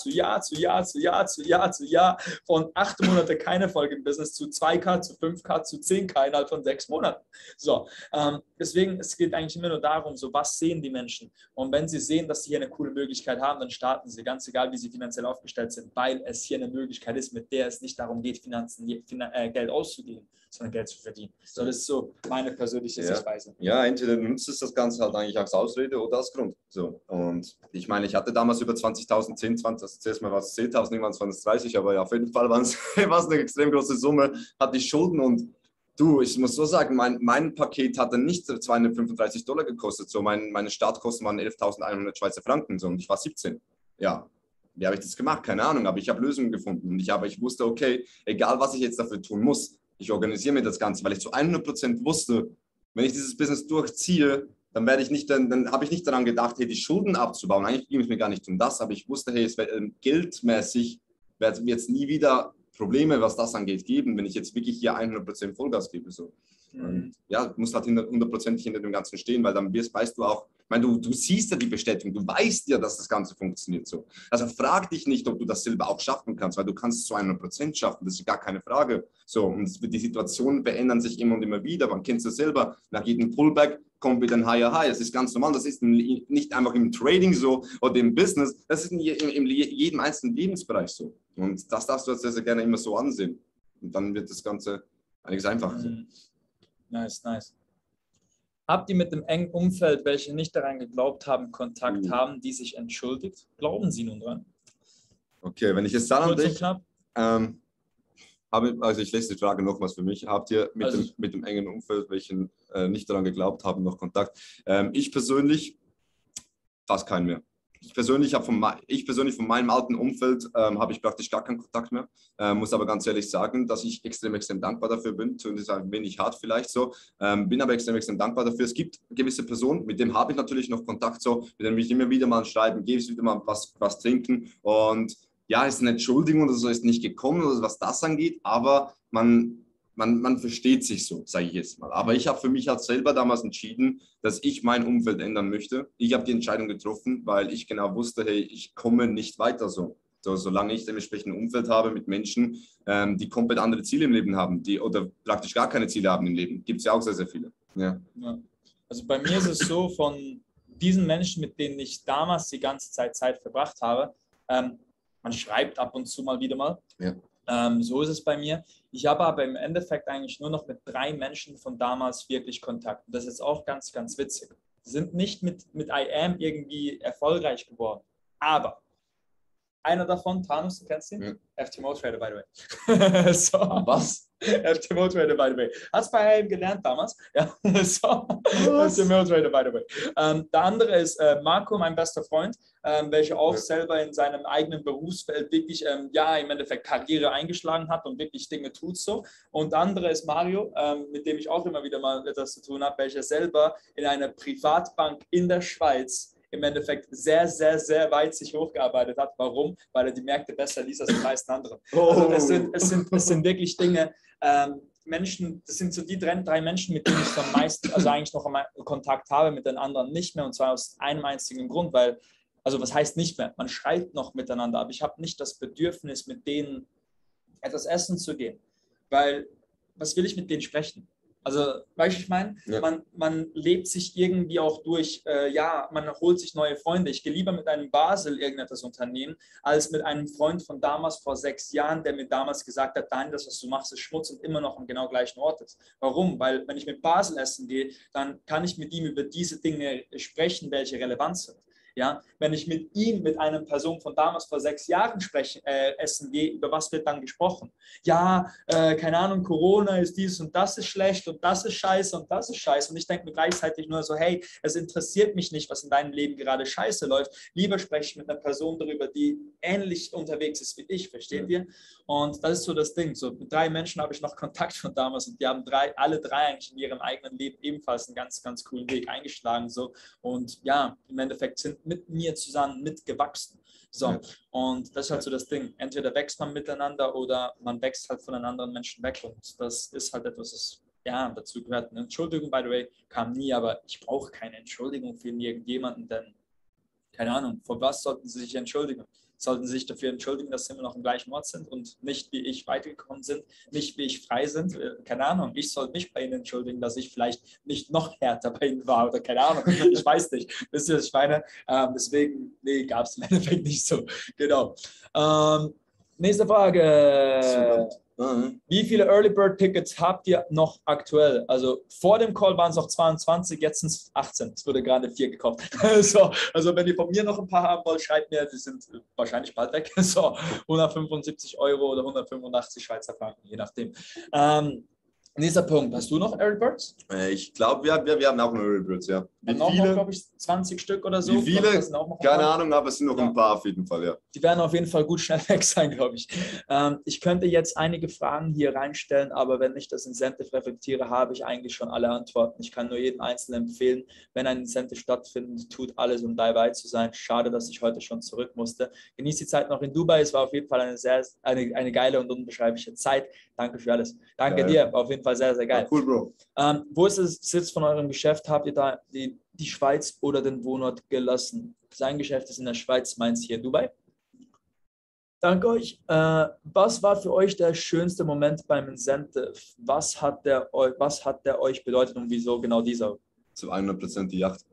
[SPEAKER 1] von 8 Monate keine Folge im Business zu 2K, zu 5K, zu 10K innerhalb von 6 Monaten. So, deswegen, es geht eigentlich immer nur darum, so was sehen die Menschen. Und wenn sie sehen, dass sie hier eine coole Möglichkeit haben, dann starten sie, ganz egal, wie sie finanziell aufgestellt sind, weil es hier eine Möglichkeit ist, mit der es nicht darum geht, Geld auszugeben, sondern Geld zu verdienen. So, das ist so meine persönliche Sichtweise.
[SPEAKER 2] Ja, entweder du nutzt es das Ganze halt eigentlich als Ausrede oder als Grund. So. Und ich meine, ich hatte damals über 20.000, 10, 20, also zuerst mal was 10.000, irgendwann waren es 30, aber ja, auf jeden Fall war es eine extrem große Summe, hatte ich Schulden und du, ich muss so sagen, mein Paket hatte nicht $235 gekostet. So meine Startkosten waren 11.100 Schweizer Franken so, und ich war 17. Ja, wie habe ich das gemacht? Keine Ahnung, aber ich habe Lösungen gefunden. Und ich wusste, okay, egal was ich jetzt dafür tun muss, ich organisiere mir das Ganze, weil ich zu 100% wusste, wenn ich dieses Business durchziehe, dann habe ich nicht daran gedacht, hey, die Schulden abzubauen. Eigentlich ging es mir gar nicht um das, aber ich wusste, hey, es wird geldmäßig wird es nie wieder Probleme, was das angeht, geben, wenn ich jetzt wirklich hier 100% Vollgas gebe. So. Und ja, du musst halt 100% hinter dem Ganzen stehen, weil dann weißt du auch, ich meine, du siehst ja die Bestätigung, du weißt ja, dass das Ganze funktioniert so. Also frag dich nicht, ob du das selber auch schaffen kannst, weil du kannst es zu 100% schaffen, das ist gar keine Frage. So, und die Situationen verändern sich immer und immer wieder, man kennt es selber, nach jedem Pullback kommt wieder ein Higher High, das ist ganz normal, das ist nicht einfach im Trading so oder im Business, das ist in jedem einzelnen Lebensbereich so. Und das darfst du sehr, sehr gerne immer so ansehen. Und dann wird das Ganze einiges einfacher. So.
[SPEAKER 1] Nice. Habt ihr mit dem engen Umfeld, welche nicht daran geglaubt haben, Kontakt haben, die sich entschuldigt? Glauben sie nun dran?
[SPEAKER 2] Okay, wenn ich jetzt dann
[SPEAKER 1] kurz und knapp.
[SPEAKER 2] Also ich lese die Frage nochmals für mich. Habt ihr mit dem engen Umfeld, welchen nicht daran geglaubt haben, noch Kontakt? Ich persönlich fast keinen mehr. ich persönlich von meinem alten Umfeld habe ich praktisch gar keinen Kontakt mehr. Muss aber ganz ehrlich sagen, dass ich extrem, extrem dankbar dafür bin. Das ist ein wenig hart vielleicht so. Bin aber extrem, extrem dankbar dafür. Es gibt gewisse Personen, mit denen habe ich natürlich noch Kontakt, so, mit denen will ich immer wieder mal schreiben, gebe es wieder mal was trinken. Und ja, ist eine Entschuldigung oder so, ist nicht gekommen, oder was das angeht, aber man versteht sich so, sage ich jetzt mal. Aber ich habe für mich halt selber damals entschieden, dass ich mein Umfeld ändern möchte. Ich habe die Entscheidung getroffen, weil ich genau wusste, hey, ich komme nicht weiter so. Solange ich dementsprechend ein Umfeld habe mit Menschen, die komplett andere Ziele im Leben haben, die oder praktisch gar keine Ziele haben im Leben. Gibt es ja auch sehr, sehr viele. Ja.
[SPEAKER 1] Ja. Also bei mir ist es so, von diesen Menschen, mit denen ich damals die ganze Zeit verbracht habe, man schreibt ab und zu mal wieder mal.
[SPEAKER 2] Ja.
[SPEAKER 1] So ist es bei mir. Ich habe aber im Endeffekt eigentlich nur noch mit 3 Menschen von damals wirklich Kontakt. Und das ist jetzt auch ganz, ganz witzig. Die sind nicht mit I Am irgendwie erfolgreich geworden. Aber einer davon, Thanos, du kennst ihn?
[SPEAKER 2] Ja.
[SPEAKER 1] FTMO Trader, by the way. So.
[SPEAKER 2] Was?
[SPEAKER 1] FTMO Trader, by the way. Hast bei ihm gelernt damals? Ja, so. FTMO Trader, by the way. Der andere ist Marco, mein bester Freund, welcher auch selber in seinem eigenen Berufsfeld wirklich, im Endeffekt Karriere eingeschlagen hat und wirklich Dinge tut so. Und der andere ist Mario, mit dem ich auch immer wieder mal etwas zu tun habe, welcher selber in einer Privatbank in der Schweiz im Endeffekt sehr, sehr, sehr weit sich hochgearbeitet hat. Warum? Weil er die Märkte besser liest als die meisten anderen. Also es sind wirklich Dinge, Menschen, das sind so die 3 Menschen, mit denen ich am meisten, also eigentlich noch Kontakt habe, mit den anderen nicht mehr. Und zwar aus einem einzigen Grund, weil, also was heißt nicht mehr? Man schreibt noch miteinander, aber ich habe nicht das Bedürfnis, mit denen etwas essen zu gehen. Weil, was will ich mit denen sprechen? Also, weißt du, ich meine,
[SPEAKER 2] ja.
[SPEAKER 1] man lebt sich irgendwie auch durch, man holt sich neue Freunde. Ich gehe lieber mit einem Basel irgendetwas unternehmen, als mit einem Freund von damals vor 6 Jahren, der mir damals gesagt hat, nein, das, was du machst, ist Schmutz und immer noch am genau gleichen Ort ist. Warum? Weil, wenn ich mit Basel essen gehe, dann kann ich mit ihm über diese Dinge sprechen, welche relevant sind. Ja, wenn ich mit ihm, mit einer Person von damals vor 6 Jahren essen gehe, über was wird dann gesprochen? Ja, keine Ahnung, Corona ist dies und das ist schlecht und das ist scheiße und das ist scheiße. Und ich denke mir gleichzeitig nur so, hey, es interessiert mich nicht, was in deinem Leben gerade scheiße läuft. Lieber spreche ich mit einer Person darüber, die ähnlich unterwegs ist wie ich, versteht ihr? Und das ist so das Ding. So, mit 3 Menschen habe ich noch Kontakt von damals und die haben alle drei eigentlich in ihrem eigenen Leben ebenfalls einen ganz, ganz coolen Weg eingeschlagen. So. Und ja, im Endeffekt sind mit mir zusammen mitgewachsen. So, ja. Und das ist halt so das Ding. Entweder wächst man miteinander oder man wächst halt von den anderen Menschen weg. Und das ist halt etwas, das dazu gehört. Eine Entschuldigung, by the way, kam nie, aber ich brauche keine Entschuldigung für irgendjemanden, denn, keine Ahnung, vor was sollten sie sich entschuldigen? Sollten sie sich dafür entschuldigen, dass sie immer noch im gleichen Ort sind und nicht wie ich weitergekommen sind, nicht wie ich frei sind. Keine Ahnung, ich sollte mich bei ihnen entschuldigen, dass ich vielleicht nicht noch härter bei ihnen war oder keine Ahnung, ich weiß nicht. Wisst ihr, was ich meine? Deswegen, gab es im Endeffekt nicht so. Genau. Nächste Frage. Wie viele Early Bird Tickets habt ihr noch aktuell? Also vor dem Call waren es noch 22, jetzt sind es 18. Es wurde gerade 4 gekauft. So, also wenn ihr von mir noch ein paar haben wollt, schreibt mir, die sind wahrscheinlich bald weg. So, 175 Euro oder 185 Schweizer Franken, je nachdem. Nächster Punkt. Hast du noch Early Birds?
[SPEAKER 2] Ich glaube, wir haben auch noch Early Birds, ja.
[SPEAKER 1] Wie viele? Glaube ich, 20 Stück oder so.
[SPEAKER 2] Wie viele? Keine Ahnung, aber es sind noch ein paar auf jeden Fall, ja.
[SPEAKER 1] Die werden auf jeden Fall gut schnell weg sein, glaube ich. Ich könnte jetzt einige Fragen hier reinstellen, aber wenn ich das Incentive reflektiere, habe ich eigentlich schon alle Antworten. Ich kann nur jedem Einzelnen empfehlen, wenn ein Incentive stattfindet, tut alles, um dabei zu sein. Schade, dass ich heute schon zurück musste. Genießt die Zeit noch in Dubai. Es war auf jeden Fall eine geile und unbeschreibliche Zeit. Danke für alles. Danke dir. War auf jeden Fall sehr, sehr geil.
[SPEAKER 2] Ja, cool, Bro.
[SPEAKER 1] Wo ist das Sitz von eurem Geschäft? Habt ihr da die Schweiz oder den Wohnort gelassen? Sein Geschäft ist in der Schweiz, meins hier in Dubai. Danke euch. Was war für euch der schönste Moment beim Incentive? Was hat der euch bedeutet und wieso genau dieser?
[SPEAKER 2] Zu 100% die Yacht.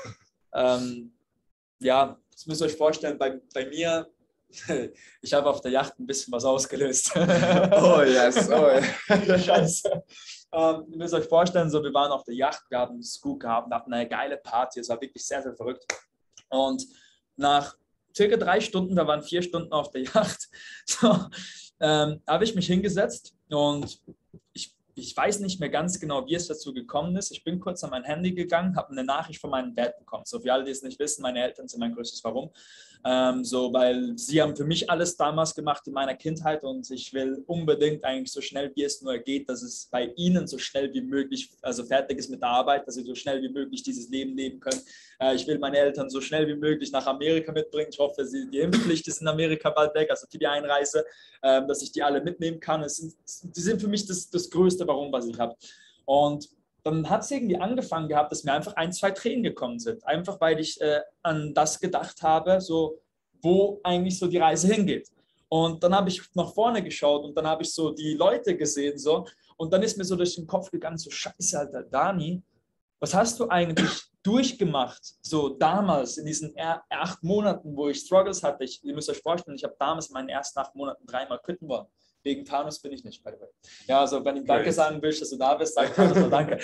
[SPEAKER 1] Das müsst ihr euch vorstellen, bei mir, ich habe auf der Yacht ein bisschen was ausgelöst.
[SPEAKER 2] Oh yes, oh
[SPEAKER 1] ja. Scheiße. Ihr müsst euch vorstellen, so, wir waren auf der Yacht, wir haben einen Scoop gehabt, hatten eine geile Party, es war wirklich sehr, sehr verrückt. Und nach circa 3 Stunden, wir waren 4 Stunden auf der Yacht, so, habe ich mich hingesetzt und ich weiß nicht mehr ganz genau, wie es dazu gekommen ist. Ich bin kurz an mein Handy gegangen, habe eine Nachricht von meinem Dad bekommen. So, für alle, die es nicht wissen, meine Eltern sind mein größtes Warum. Weil sie haben für mich alles damals gemacht in meiner Kindheit und ich will unbedingt eigentlich so schnell wie es nur geht, dass es bei ihnen so schnell wie möglich, also fertig ist mit der Arbeit, dass sie so schnell wie möglich dieses Leben leben können. Ich will meine Eltern so schnell wie möglich nach Amerika mitbringen. Ich hoffe, die Impfpflicht ist in Amerika bald weg, also für die Einreise, dass ich die alle mitnehmen kann. Die sind für mich das Größte, warum, was ich habe. Und dann hat es irgendwie angefangen gehabt, dass mir einfach 1, 2 Tränen gekommen sind. Einfach, weil ich an das gedacht habe, so, wo eigentlich so die Reise hingeht. Und dann habe ich nach vorne geschaut und dann habe ich so die Leute gesehen so und dann ist mir so durch den Kopf gegangen, so scheiße, Alter, Dani, was hast du eigentlich durchgemacht, so damals in diesen 8 Monaten, wo ich Struggles hatte? Ihr müsst euch vorstellen, ich habe damals in meinen ersten 8 Monaten 3-mal quitten wollen. Wegen Thanos bin ich nicht, by the way. Ja, also wenn du Danke sagen willst, dass du da bist, sag Thanos mal Danke.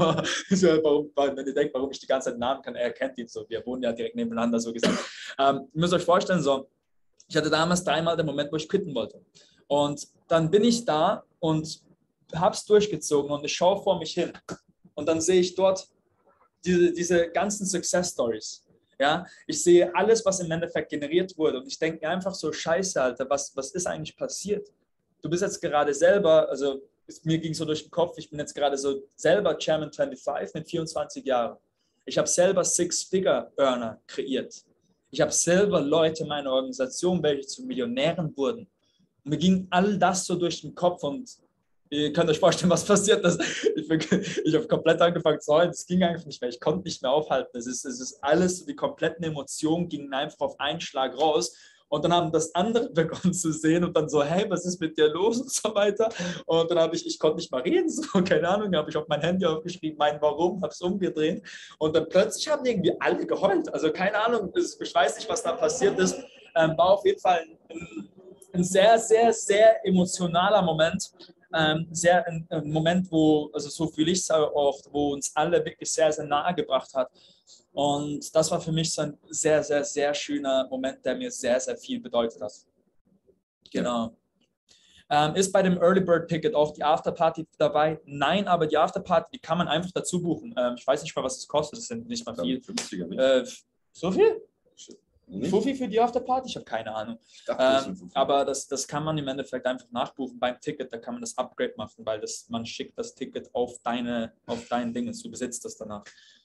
[SPEAKER 1] Wenn ihr denkt, warum ich die ganze Zeit Namen kann, er kennt ihn so. Wir wohnen ja direkt nebeneinander, so gesagt. Ihr müsst euch vorstellen, so, ich hatte damals 3-mal den Moment, wo ich quitten wollte. Und dann bin ich da und habe es durchgezogen und ich schaue vor mich hin. Und dann sehe ich dort diese ganzen Success Stories. Ja, ich sehe alles, was im Endeffekt generiert wurde. Und ich denke mir einfach so, scheiße, Alter, was ist eigentlich passiert? Du bist jetzt gerade selber, also mir ging so durch den Kopf, ich bin jetzt gerade so selber Chairman 25 mit 24 Jahren. Ich habe selber Six-Figure-Earner kreiert. Ich habe selber Leute in meiner Organisation, welche zu Millionären wurden. Und mir ging all das so durch den Kopf und ihr könnt euch vorstellen, was passiert ist. Ich habe komplett angefangen zu heulen. Es ging einfach nicht mehr. Ich konnte nicht mehr aufhalten. Es ist alles, die kompletten Emotionen gingen einfach auf einen Schlag raus. Und dann haben das andere begonnen zu sehen und dann so, hey, was ist mit dir los und so weiter. Und dann ich konnte nicht mal reden, so, keine Ahnung, habe ich auf mein Handy aufgeschrieben, mein Warum, habe es umgedreht. Und dann plötzlich haben irgendwie alle geheult. Also keine Ahnung, ich weiß nicht, was da passiert ist. War auf jeden Fall ein sehr, sehr, sehr emotionaler Moment. Ein Moment, wo, also so fühle ich es auch, wo uns alle wirklich sehr, sehr nahe gebracht hat. Und das war für mich so ein sehr, sehr, sehr schöner Moment, der mir sehr, sehr viel bedeutet hat. Genau. Ist bei dem Early Bird Ticket auch die Afterparty dabei? Nein, aber die Afterparty, die kann man einfach dazu buchen. Ich weiß nicht mal, was es kostet, das sind nicht mal viel. 50er, nicht? So viel? Fuffi für die Afterparty? Ich habe keine Ahnung. Aber das kann man im Endeffekt einfach nachbuchen beim Ticket. Da kann man das Upgrade machen, weil man schickt das Ticket auf dein Ding. Du besitzt das danach.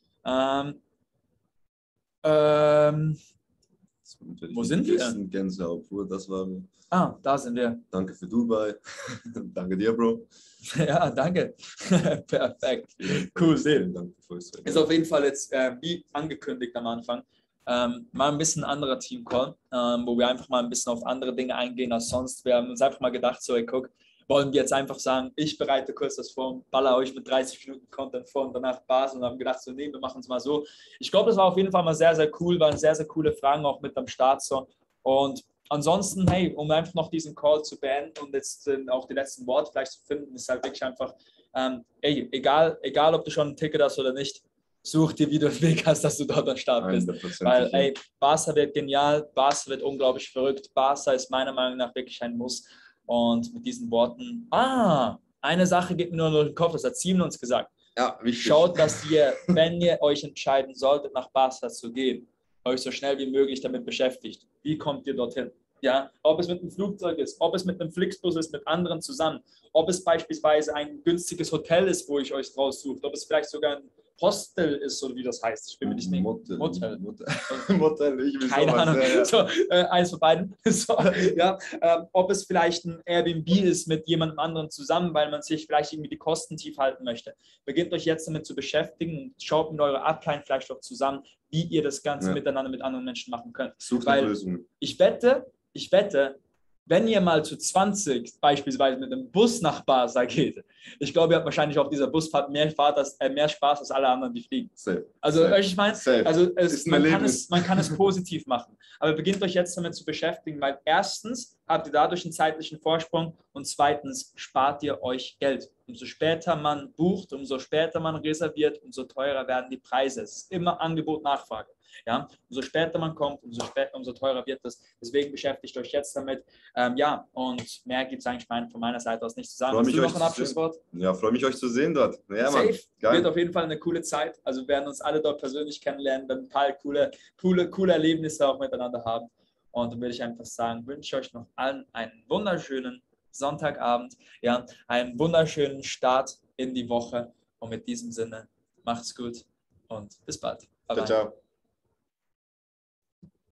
[SPEAKER 1] Wo sind wir?
[SPEAKER 2] Gänsehaut pur, das war.
[SPEAKER 1] Da sind wir.
[SPEAKER 2] Danke für Dubai. Danke dir, Bro.
[SPEAKER 1] Ja, danke. Perfekt. Cool, sehr. Ist auf jeden Fall jetzt, wie angekündigt am Anfang, mal ein bisschen anderer Team-Call, wo wir einfach mal ein bisschen auf andere Dinge eingehen als sonst. Wir haben uns einfach mal gedacht, so, ey, guck, wollen wir jetzt einfach sagen, ich bereite kurz das vor und baller euch mit 30 Minuten Content vor und danach Basis und haben gedacht, so, nee, wir machen es mal so. Ich glaube, das war auf jeden Fall mal sehr, sehr cool, waren sehr, sehr coole Fragen auch mit am Start so. Und ansonsten, hey, um einfach noch diesen Call zu beenden und jetzt auch die letzten Worte vielleicht zu finden, ist halt wirklich einfach, ey, egal ob du schon ein Ticket hast oder nicht, such dir, wie du einen Weg hast, dass du dort am Start bist. Weil, ey, Barca wird genial, Barca wird unglaublich verrückt. Barca ist meiner Meinung nach wirklich ein Muss. Und mit diesen Worten, eine Sache geht mir nur durch den Kopf, das hat Simon uns gesagt.
[SPEAKER 2] Ja, wichtig.
[SPEAKER 1] Schaut, dass ihr, wenn ihr euch entscheiden solltet, nach Barca zu gehen, euch so schnell wie möglich damit beschäftigt. Wie kommt ihr dorthin? Ja, ob es mit einem Flugzeug ist, ob es mit einem Flixbus ist, mit anderen zusammen, ob es beispielsweise ein günstiges Hotel ist, wo ich euch raussucht, ob es vielleicht sogar ein Hostel ist, oder wie das heißt. Ich bin mir nicht sicher.
[SPEAKER 2] Motel. Ich will
[SPEAKER 1] keine Ahnung. So, eins von beiden. So, ja, ob es vielleicht ein Airbnb ist mit jemandem anderen zusammen, weil man sich vielleicht irgendwie die Kosten tief halten möchte. Beginnt euch jetzt damit zu beschäftigen und schaut mit eurer Upline vielleicht auch zusammen, wie ihr das Ganze miteinander mit anderen Menschen machen könnt.
[SPEAKER 2] Sucht eine Lösung.
[SPEAKER 1] Ich wette, wenn ihr mal zu 20 beispielsweise mit einem Bus nach Barca geht, ich glaube, ihr habt wahrscheinlich auf dieser Busfahrt mehr Spaß als alle anderen, die fliegen.
[SPEAKER 2] Safe.
[SPEAKER 1] Also, ich meine, man kann es positiv machen. Aber beginnt euch jetzt damit zu beschäftigen, weil erstens habt ihr dadurch einen zeitlichen Vorsprung und zweitens spart ihr euch Geld. Umso später man bucht, umso später man reserviert, umso teurer werden die Preise. Es ist immer Angebot, Nachfrage. Ja, umso später man kommt, umso teurer wird es. Deswegen beschäftigt euch jetzt damit. Ja, und mehr gibt es eigentlich von meiner Seite aus nicht zu sagen. Hast du noch ein Abschlusswort?
[SPEAKER 2] Ja, freue mich, euch zu sehen dort. Ja,
[SPEAKER 1] Safe.
[SPEAKER 2] Mann. Geil.
[SPEAKER 1] Wird auf jeden Fall eine coole Zeit. Also wir werden uns alle dort persönlich kennenlernen, werden ein paar coole Erlebnisse auch miteinander haben. Und dann würde ich einfach sagen, wünsche euch noch allen einen wunderschönen Sonntagabend, ja, einen wunderschönen Start in die Woche. Und mit diesem Sinne, macht's gut und bis bald. Bye,
[SPEAKER 2] Ciao, ciao.